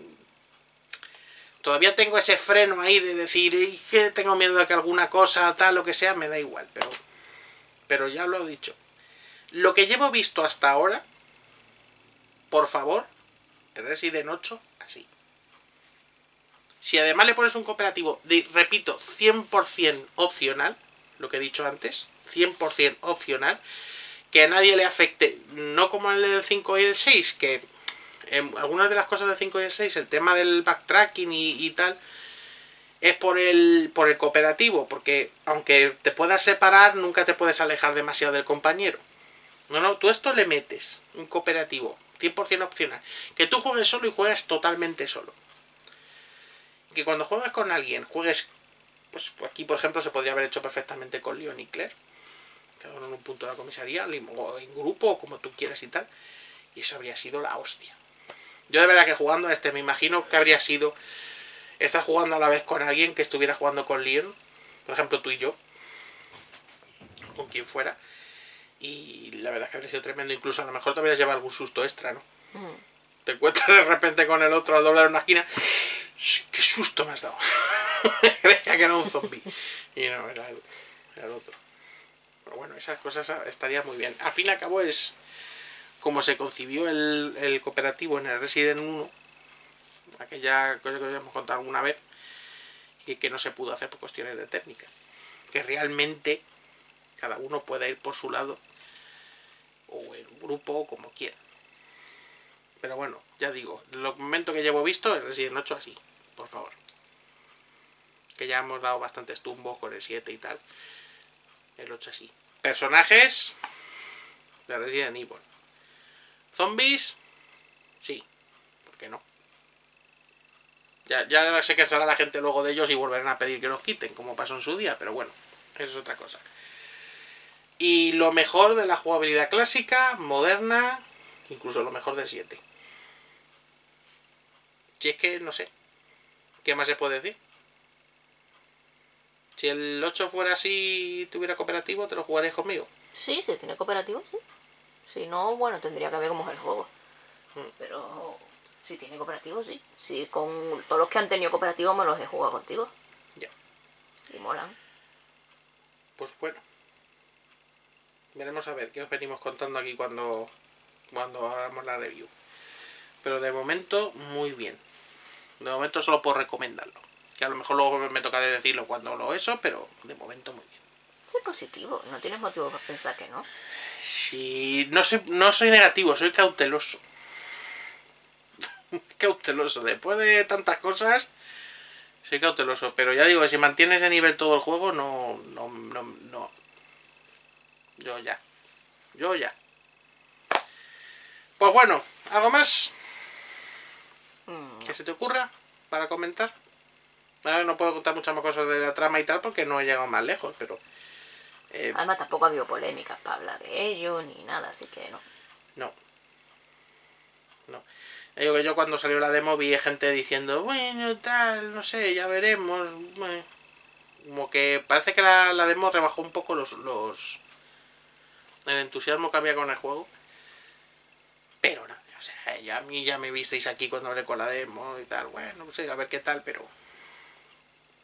todavía tengo ese freno ahí de decir que tengo miedo de que alguna cosa, tal, lo que sea, me da igual. Pero ya lo he dicho. Lo que llevo visto hasta ahora, por favor, el Resident 8, así. Si además le pones un cooperativo, repito, 100% opcional, lo que he dicho antes, 100% opcional, que a nadie le afecte, no como el del 5 y el 6, que en algunas de las cosas del 5 y el 6, el tema del backtracking y tal, es por el cooperativo, porque aunque te puedas separar, nunca te puedes alejar demasiado del compañero. No, tú esto le metes un cooperativo, 100% opcional, que tú juegues solo y juegas totalmente solo. Que cuando juegas con alguien, juegues, pues aquí por ejemplo se podría haber hecho perfectamente con Leon y Claire, cada uno en un punto de la comisaría, o en grupo, o como tú quieras y tal, y eso habría sido la hostia. Yo de verdad que jugando a este me imagino que habría sido estar jugando a la vez con alguien que estuviera jugando con Leon, por ejemplo tú y yo, con quien fuera, y la verdad es que habría sido tremendo. Incluso a lo mejor te habrías llevado algún susto extra, ¿no? Te encuentras de repente con el otro al doblar una esquina, ¡qué susto me has dado! Creía que era un zombie y no, era el otro. Pero bueno, esas cosas estarían muy bien. Al fin y al cabo es como se concibió el cooperativo en el Resident 1, aquella cosa que os hemos contado alguna vez, y que no se pudo hacer por cuestiones de técnica. Que realmente cada uno pueda ir por su lado, o en grupo, o como quiera. Pero bueno, ya digo, el momento que llevo visto, el Resident 8 así, por favor. Que ya hemos dado bastantes tumbos con el 7 y tal. El 8 así. Personajes de Resident Evil. Zombies, sí, ¿por qué no? Ya sé que será la gente luego de ellos y volverán a pedir que los quiten, como pasó en su día, pero bueno, eso es otra cosa. Y lo mejor de la jugabilidad clásica, moderna, incluso lo mejor del 7. Si es que, no sé, ¿qué más se puede decir? Si el 8 fuera así y tuviera cooperativo, ¿te lo jugarías conmigo? Sí, si tiene cooperativo, sí. Si no, bueno, tendría que ver cómo es el juego. Pero si tiene cooperativo, sí. Si con todos los que han tenido cooperativo me los he jugado contigo. Ya. Y molan. Pues bueno. Veremos a ver qué os venimos contando aquí cuando hagamos la review. Pero de momento, muy bien. De momento solo puedo recomendarlo. Que a lo mejor luego me toca de decirlo cuando lo eso, pero de momento muy bien. Sé positivo, no tienes motivo para pensar que no. Sí, no soy negativo, soy cauteloso. Cauteloso. Después de tantas cosas, soy cauteloso. Pero ya digo, si mantienes de nivel todo el juego, no. Yo ya. Pues bueno, ¿algo más que se te ocurra para comentar? No puedo contar muchas más cosas de la trama y tal porque no he llegado más lejos, pero... Además tampoco ha habido polémicas para hablar de ello ni nada, así que no. No. Digo que yo cuando salió la demo vi gente diciendo, bueno, tal, no sé, ya veremos. Bueno. Como que parece que la demo rebajó un poco el entusiasmo que había con el juego. Pero no, o sea, a mí ya me visteis aquí cuando hablé con la demo y tal. Bueno, no sé, a ver qué tal, pero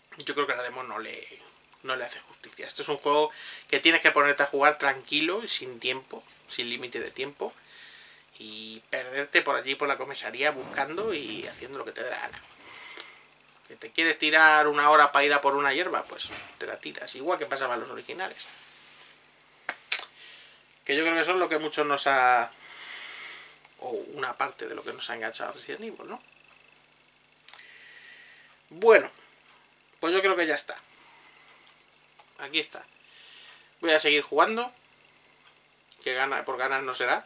yo creo que la demo no le hace justicia. Esto es un juego que tienes que ponerte a jugar tranquilo, sin tiempo, sin límite de tiempo, y perderte por allí por la comisaría buscando y haciendo lo que te dé la gana. ¿Que te quieres tirar una hora para ir a por una hierba? Pues te la tiras, igual que pasaba en los originales. Que yo creo que eso es lo que muchos nos ha... o una parte de lo que nos ha enganchado a Resident Evil, ¿no? Bueno, pues yo creo que ya está. Aquí está. Voy a seguir jugando, que por ganas no será.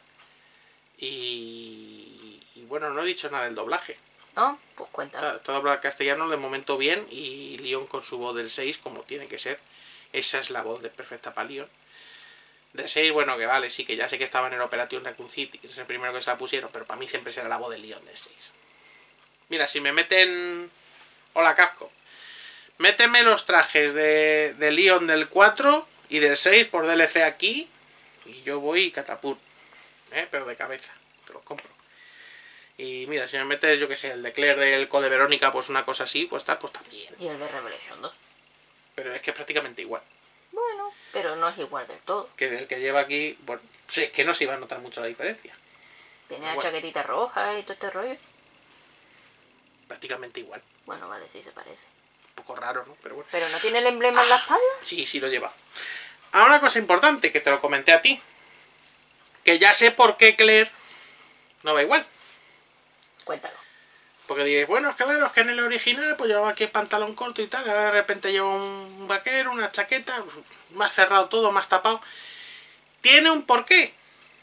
Y bueno, no he dicho nada del doblaje. ¿No? Pues cuéntame. Está doblado al castellano de momento bien, y Leon con su voz del 6, como tiene que ser. Esa es la voz de perfecta para Leon. Del 6, bueno, que vale, sí, que ya sé que estaba en el Operation Raccoon City, es el primero que se la pusieron, pero para mí siempre será la voz de Leon del 6. Mira, si me meten... Hola, Capcom. Méteme los trajes de Leon del 4 y del 6 por DLC aquí, y yo voy catapult, pero de cabeza, te los compro. Y mira, si me metes, yo que sé, el de Claire del Code Verónica, pues una cosa así, pues tal, pues también. Y el de Revelation 2. Pero es que es prácticamente igual. Bueno, pero no es igual del todo. Que el que lleva aquí, bueno, sí, es que no se iba a notar mucho la diferencia. Tiene la chaquetita roja y todo este rollo. Prácticamente igual. Bueno, vale, sí se parece. Un poco raro, ¿no? Pero bueno. ¿Pero no tiene el emblema en la espalda? Sí, sí lo lleva. Ahora una cosa importante, que te lo comenté a ti. Que ya sé por qué Claire no va igual. Cuéntalo. Porque diréis, bueno, es que claro, es que en el original pues llevaba aquí el pantalón corto y tal, ahora de repente lleva un vaquero, una chaqueta, más cerrado todo, más tapado. Tiene un porqué.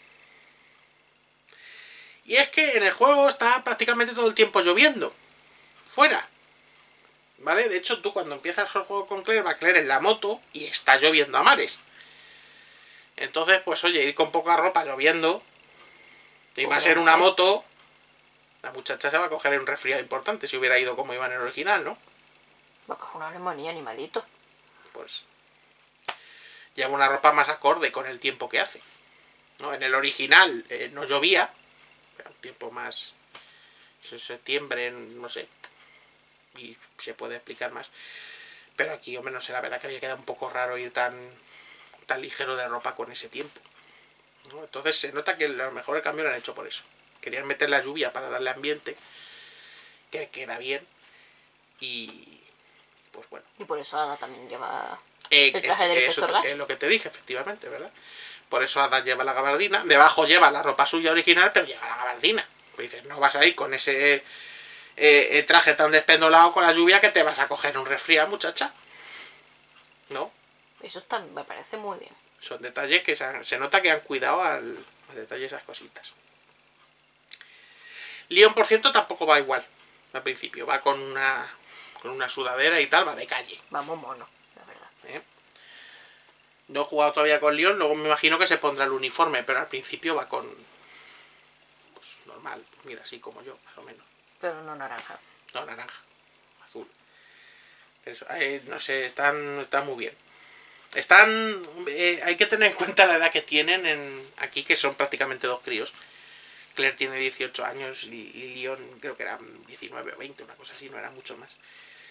Y es que en el juego está prácticamente todo el tiempo lloviendo. Fuera. ¿Vale? De hecho, tú cuando empiezas el juego con Claire, va Claire en la moto y está lloviendo a mares. Entonces, pues oye, ir con poca ropa lloviendo, y va a ser una moto, la muchacha se va a coger un resfriado importante si hubiera ido como iba en el original, ¿no? Va a coger una neumonía, animalito. Pues lleva una ropa más acorde con el tiempo que hace, ¿no? En el original no llovía, era un tiempo más... septiembre, no sé, y se puede explicar más. Pero aquí, hombre, no sé, la verdad que había quedado un poco raro ir tan ligero de ropa con ese tiempo, ¿no? Entonces se nota que a lo mejor el cambio lo han hecho por eso. Querían meter la lluvia para darle ambiente, que queda bien, y pues bueno. Y por eso Ada también lleva el traje del Inspector Gadget. Es lo que te dije, efectivamente, ¿verdad? Por eso Ada lleva la gabardina, debajo lleva la ropa suya original, pero lleva la gabardina. Pues dices, no vas a ir con ese traje tan despendolado con la lluvia que te vas a coger un resfriado, muchacha. ¿No? Eso me parece muy bien. Son detalles que se nota que han cuidado al detalle esas cositas. Leon, por cierto, tampoco va igual al principio. Va con una sudadera y tal, va de calle. Vamos mono, la verdad. No he jugado todavía con Leon, luego me imagino que se pondrá el uniforme, pero al principio va con... pues normal, pues mira, así como yo, más o menos. Pero no naranja. No, naranja, azul. Pero eso, no sé, están muy bien. Hay que tener en cuenta la edad que tienen aquí, que son prácticamente dos críos. Claire tiene 18 años y Leon creo que eran 19 o 20, una cosa así, no era mucho más.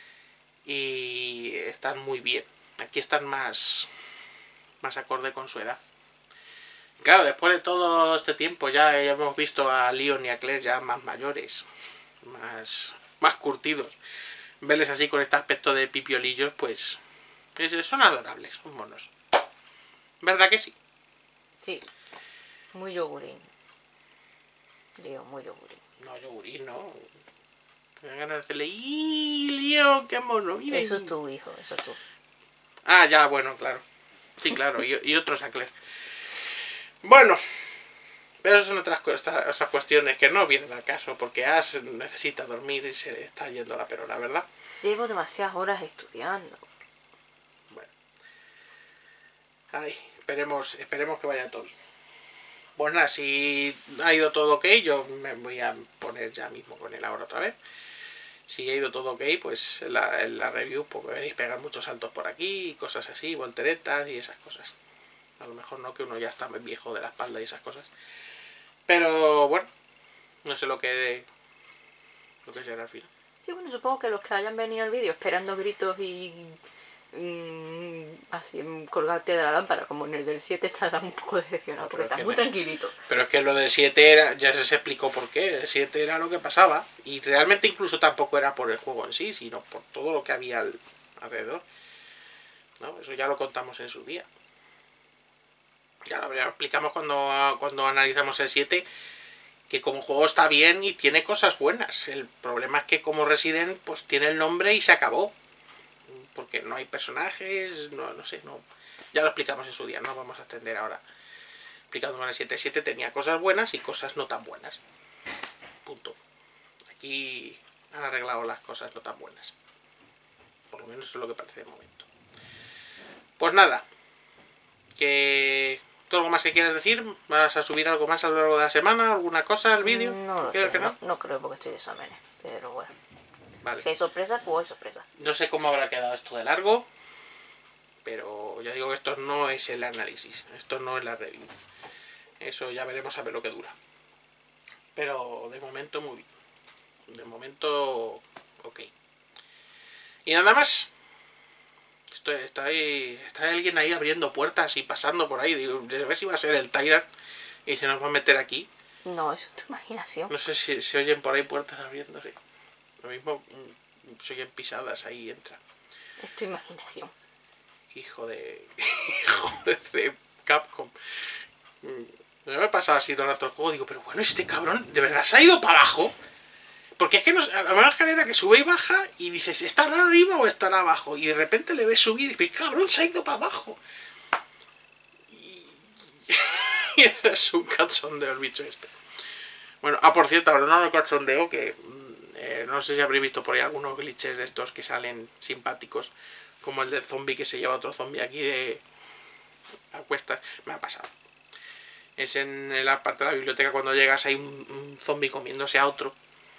Y están muy bien. Aquí están más acorde con su edad. Claro, después de todo este tiempo ya hemos visto a Leon y a Claire ya más mayores, más curtidos. Verles así con este aspecto de pipiolillos, pues son adorables, son monos. ¿Verdad que sí? Sí, muy yogurín. Leon, muy yogurín. No, yogurín, no. Me dan ganas de decirle, ¡y Leon, qué mono! Mira. Eso es tu hijo, eso es tú. Ah, ya, bueno, claro. Sí, claro, y otros a Claire. Bueno, pero eso son otras cuestiones que no vienen al caso, porque Ash necesita dormir y se le está yendo la perona, ¿verdad? Llevo demasiadas horas estudiando. Bueno. Ay, esperemos que vaya todo bien. Pues nada, si ha ido todo ok, yo me voy a poner ya mismo con él ahora otra vez. Si ha ido todo ok, pues en la review pues me veréis pegar muchos saltos por aquí, y cosas así, volteretas y esas cosas. A lo mejor no, que uno ya está viejo de la espalda y esas cosas. Pero bueno, no sé lo que será al final. Sí, bueno, supongo que los que hayan venido al vídeo esperando gritos y así colgarte de la lámpara, como en el del 7, estarán un poco decepcionado, porque está muy tranquilito. Pero es que lo del 7 era, ya se explicó por qué, el 7 era lo que pasaba, y realmente incluso tampoco era por el juego en sí, sino por todo lo que había alrededor. ¿No? Eso ya lo contamos en su día. Ya lo explicamos cuando analizamos el 7, que como juego está bien y tiene cosas buenas. El problema es que como Resident, pues tiene el nombre y se acabó. Porque no hay personajes, no sé, no. Ya lo explicamos en su día, no vamos a extender ahora. Explicando con el 7. El 7 tenía cosas buenas y cosas no tan buenas. Punto. Aquí han arreglado las cosas no tan buenas. Por lo menos eso es lo que parece de momento. Pues nada. ¿Tú algo más que quieres decir? ¿Vas a subir algo más a lo largo de la semana? ¿Alguna cosa al vídeo? No lo sé, no creo porque estoy de exámenes. Pero bueno. Vale. Si hay sorpresa, pues hay sorpresa. No sé cómo habrá quedado esto de largo, pero ya digo que esto no es el análisis, esto no es la review. Eso ya veremos a ver lo que dura. Pero de momento muy bien. De momento, ok. Y nada más. Está alguien ahí abriendo puertas y pasando por ahí. Digo, a ver si va a ser el Tyrant y se nos va a meter aquí. No, eso es tu imaginación. No sé si se oyen por ahí puertas abriéndose. Lo mismo se oyen pisadas, ahí entra. Es tu imaginación. Hijo de Capcom. Me ha pasado así todo el rato el juego. Digo, pero bueno, este cabrón, ¿de verdad se ha ido para abajo? Porque es que a la escalera que sube y baja y dices, ¿estará arriba o estará abajo? Y de repente le ves subir y dices, cabrón, se ha ido para abajo. Y eso es un cachondeo el bicho este. Bueno, por cierto, hablando de cachondeo, que no sé si habréis visto por ahí algunos glitches de estos que salen simpáticos, como el del zombie que se lleva otro zombie aquí a cuestas. Me ha pasado. Es en la parte de la biblioteca cuando llegas hay un zombie comiéndose a otro.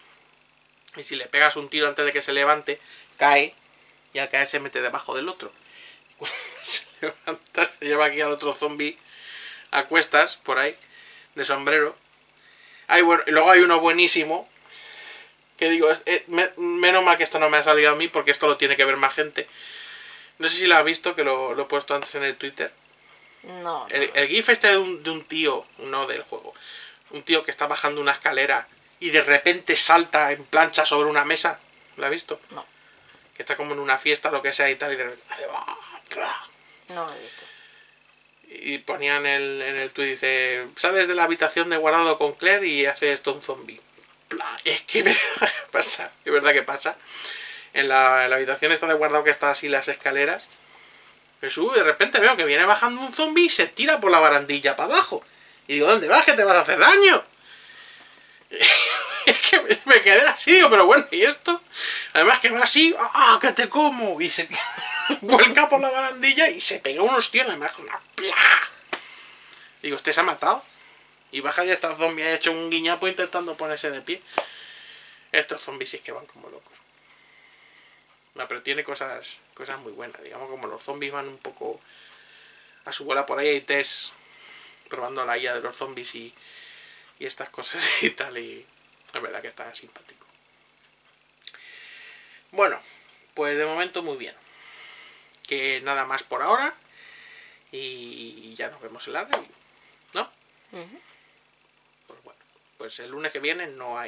Y si le pegas un tiro antes de que se levante, cae. Y al caer se mete debajo del otro. Cuando se levanta, se lleva aquí al otro zombie a cuestas, por ahí, de sombrero. Bueno, y luego hay uno buenísimo. Que digo, menos mal que esto no me ha salido a mí, porque esto lo tiene que ver más gente. No sé si lo has visto, que lo he puesto antes en el Twitter. No. El GIF este de un tío, no del juego. Un tío que está bajando una escalera y de repente salta en plancha sobre una mesa. ¿Lo has visto? No. Que está como en una fiesta, lo que sea y tal, y de repente hace... No lo he visto. Y ponían en el tweet, dice, sales de la habitación de guardado con Claire y hace esto un zombie. Es que pasa, es verdad que pasa. En la habitación está de guardado que está así las escaleras. Me subo y de repente veo que viene bajando un zombie y se tira por la barandilla para abajo. Y digo, ¿dónde vas? Que te vas a hacer daño. Es que me quedé así, digo, pero bueno, ¿y esto? Además que va así, ¡ah, que te como! Y se vuelca por la barandilla y se pega unos tíos, además con una ¡plá! Digo, ¿este se ha matado? Y baja y está el zombie ha hecho un guiñapo intentando ponerse de pie. Estos zombies sí es que van como locos. No, pero tiene cosas muy buenas, digamos, como los zombies van un poco a su bola por ahí, hay test probando la IA de los zombies y estas cosas y tal, y la verdad que está simpático. Bueno, pues de momento muy bien. Que nada más por ahora y ya nos vemos en la review, ¿no? Pues bueno, pues el lunes que viene no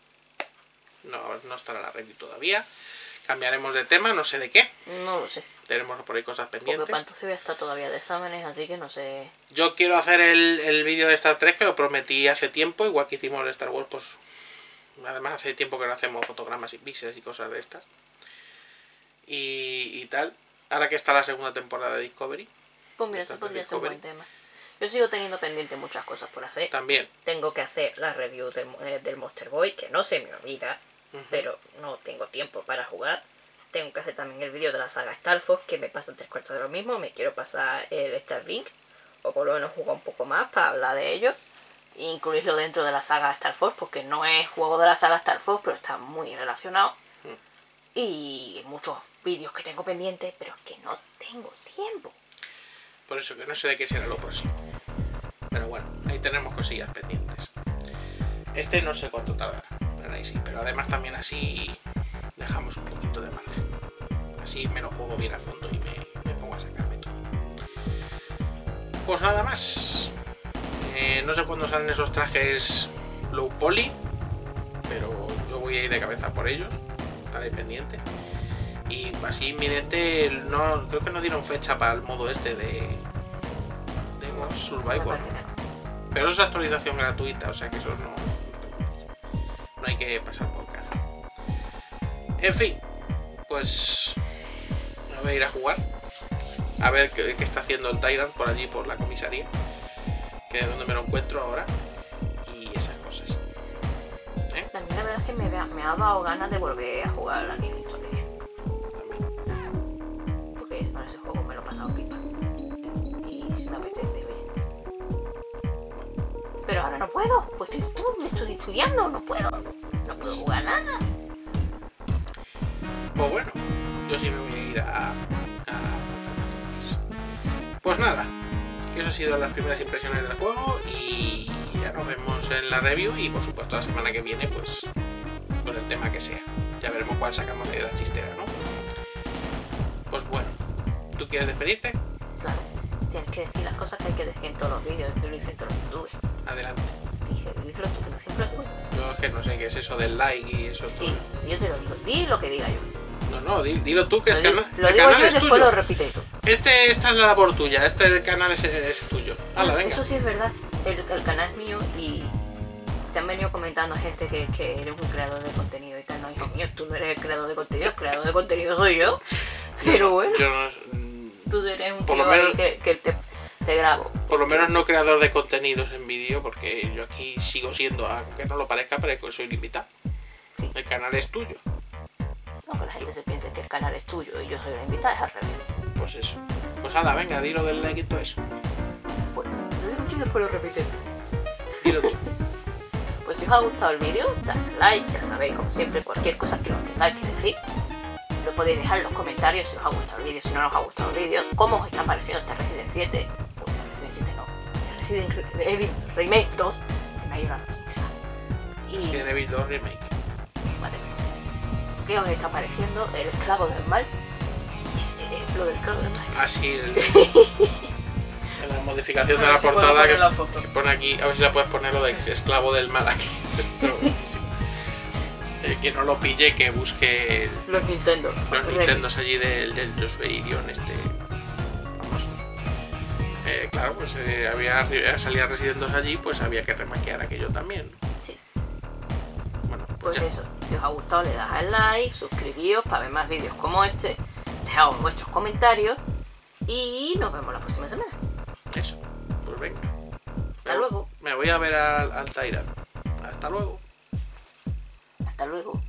estará la review todavía. Cambiaremos de tema, no sé de qué. No lo sé. Tenemos por ahí cosas pendientes. Porque Panto se ve está todavía de exámenes, así que no sé. Yo quiero hacer el vídeo de Star Trek, que lo prometí hace tiempo, igual que hicimos el Star Wars, pues además hace tiempo que no hacemos fotogramas y pixels y cosas de estas. Y tal. Ahora que está la segunda temporada de Discovery. Pues mira, eso podría ser un buen tema. Yo sigo teniendo pendiente muchas cosas por hacer. También. Tengo que hacer la review del Monster Boy, que no se me olvida, pero no tengo tiempo para jugar. Tengo que hacer también el vídeo de la saga Star Fox, que me pasa 3/4 de lo mismo. Me quiero pasar el Starlink, o por lo menos jugar un poco más para hablar de ello. E incluirlo dentro de la saga Star Fox, porque no es juego de la saga Star Fox, pero está muy relacionado. Y muchos vídeos que tengo pendientes, pero es que no tengo tiempo. Por eso que no sé de qué será lo próximo. Pero bueno, ahí tenemos cosillas pendientes. Este no sé cuánto tardará, pero ahí sí. Pero además también así relajamos un poquito de margen. Así me lo juego bien a fondo y me pongo a sacarme todo. Pues nada más. No sé cuándo salen esos trajes low poly, pero yo voy a ir de cabeza por ellos. Estaré pendiente. Y así inminente, no, creo que no dieron fecha para el modo este de Ghost Survivor. Pero eso es actualización gratuita, o sea que eso no hay que pasar por cara. En fin, pues me voy a ir a jugar. A ver qué está haciendo el Tyrant por allí, por la comisaría. Que es donde me lo encuentro ahora. Y esas cosas. También la verdad es que me ha dado ganas de volver a jugar a la New Installation. Porque con ese juego me lo he pasado pipa. Y si me apetece, oye. Pero ahora no puedo, pues estoy estudiando, no puedo jugar nada. Pues bueno, yo sí me voy a ir a matar zombies. Pues nada, que eso ha sido las primeras impresiones del juego y ya nos vemos en la review y por supuesto la semana que viene pues con el tema que sea. Ya veremos cuál sacamos de la chistera, ¿no? Pues bueno, ¿tú quieres despedirte? Claro, tienes que decir las cosas que hay que decir en todos los vídeos, que lo hice en todos los youtubers. Adelante. Díselo tú, que lo siempre digo. Yo es que no sé qué es eso del like y eso. Sí, yo te lo digo, di lo que diga yo. No, dilo tú, que lo es canal. Lo digo canal yo y es después tuyo. lo repite tú. Esta es la labor tuya, el canal es tuyo. Hala, venga. Eso sí es verdad, el canal es mío y te han venido comentando gente que eres un creador de contenido y tal. No, hijo mío, tú no eres el creador de contenido soy yo. Pero bueno, yo no, tú eres un por tío lo menos, ahí que te grabo. Por lo menos no creador de contenidos en vídeo, porque yo aquí sigo siendo, aunque no lo parezca, pero que soy el invitado. Sí. El canal es tuyo. No, que la gente se piense que el canal es tuyo y yo soy la invitada, es al revés. Pues eso. Pues hala, venga, dilo del like y todo eso. Pues lo digo yo y después lo repite. Dilo tú. Pues si os ha gustado el vídeo, dadle like, ya sabéis, como siempre, cualquier cosa que os tengáis que decir. Lo podéis dejar en los comentarios si os ha gustado el vídeo, si no os ha gustado el vídeo, cómo os está pareciendo este Resident 7. Resident 7 no, Resident Evil Remake 2. Se me ha ido la noticia. Resident Evil 2 Remake. Vale. ¿Qué os está pareciendo el esclavo del mal? Lo del esclavo del mal. Así en la modificación de la portada que pone aquí, a ver si la puedes poner lo de esclavo del mal aquí. Que no lo pille, que busque los Nintendo. Los Nintendos allí del Joshua Irion este famoso. Claro, pues salía Resident 2 allí, pues había que remaquear aquello también. Sí. Bueno, pues eso, si os ha gustado le dais al like, suscribíos para ver más vídeos como este, dejad vuestros comentarios y nos vemos la próxima semana. Eso, pues venga. Hasta luego. Me voy a ver al Tyrant. Hasta luego. Hasta luego.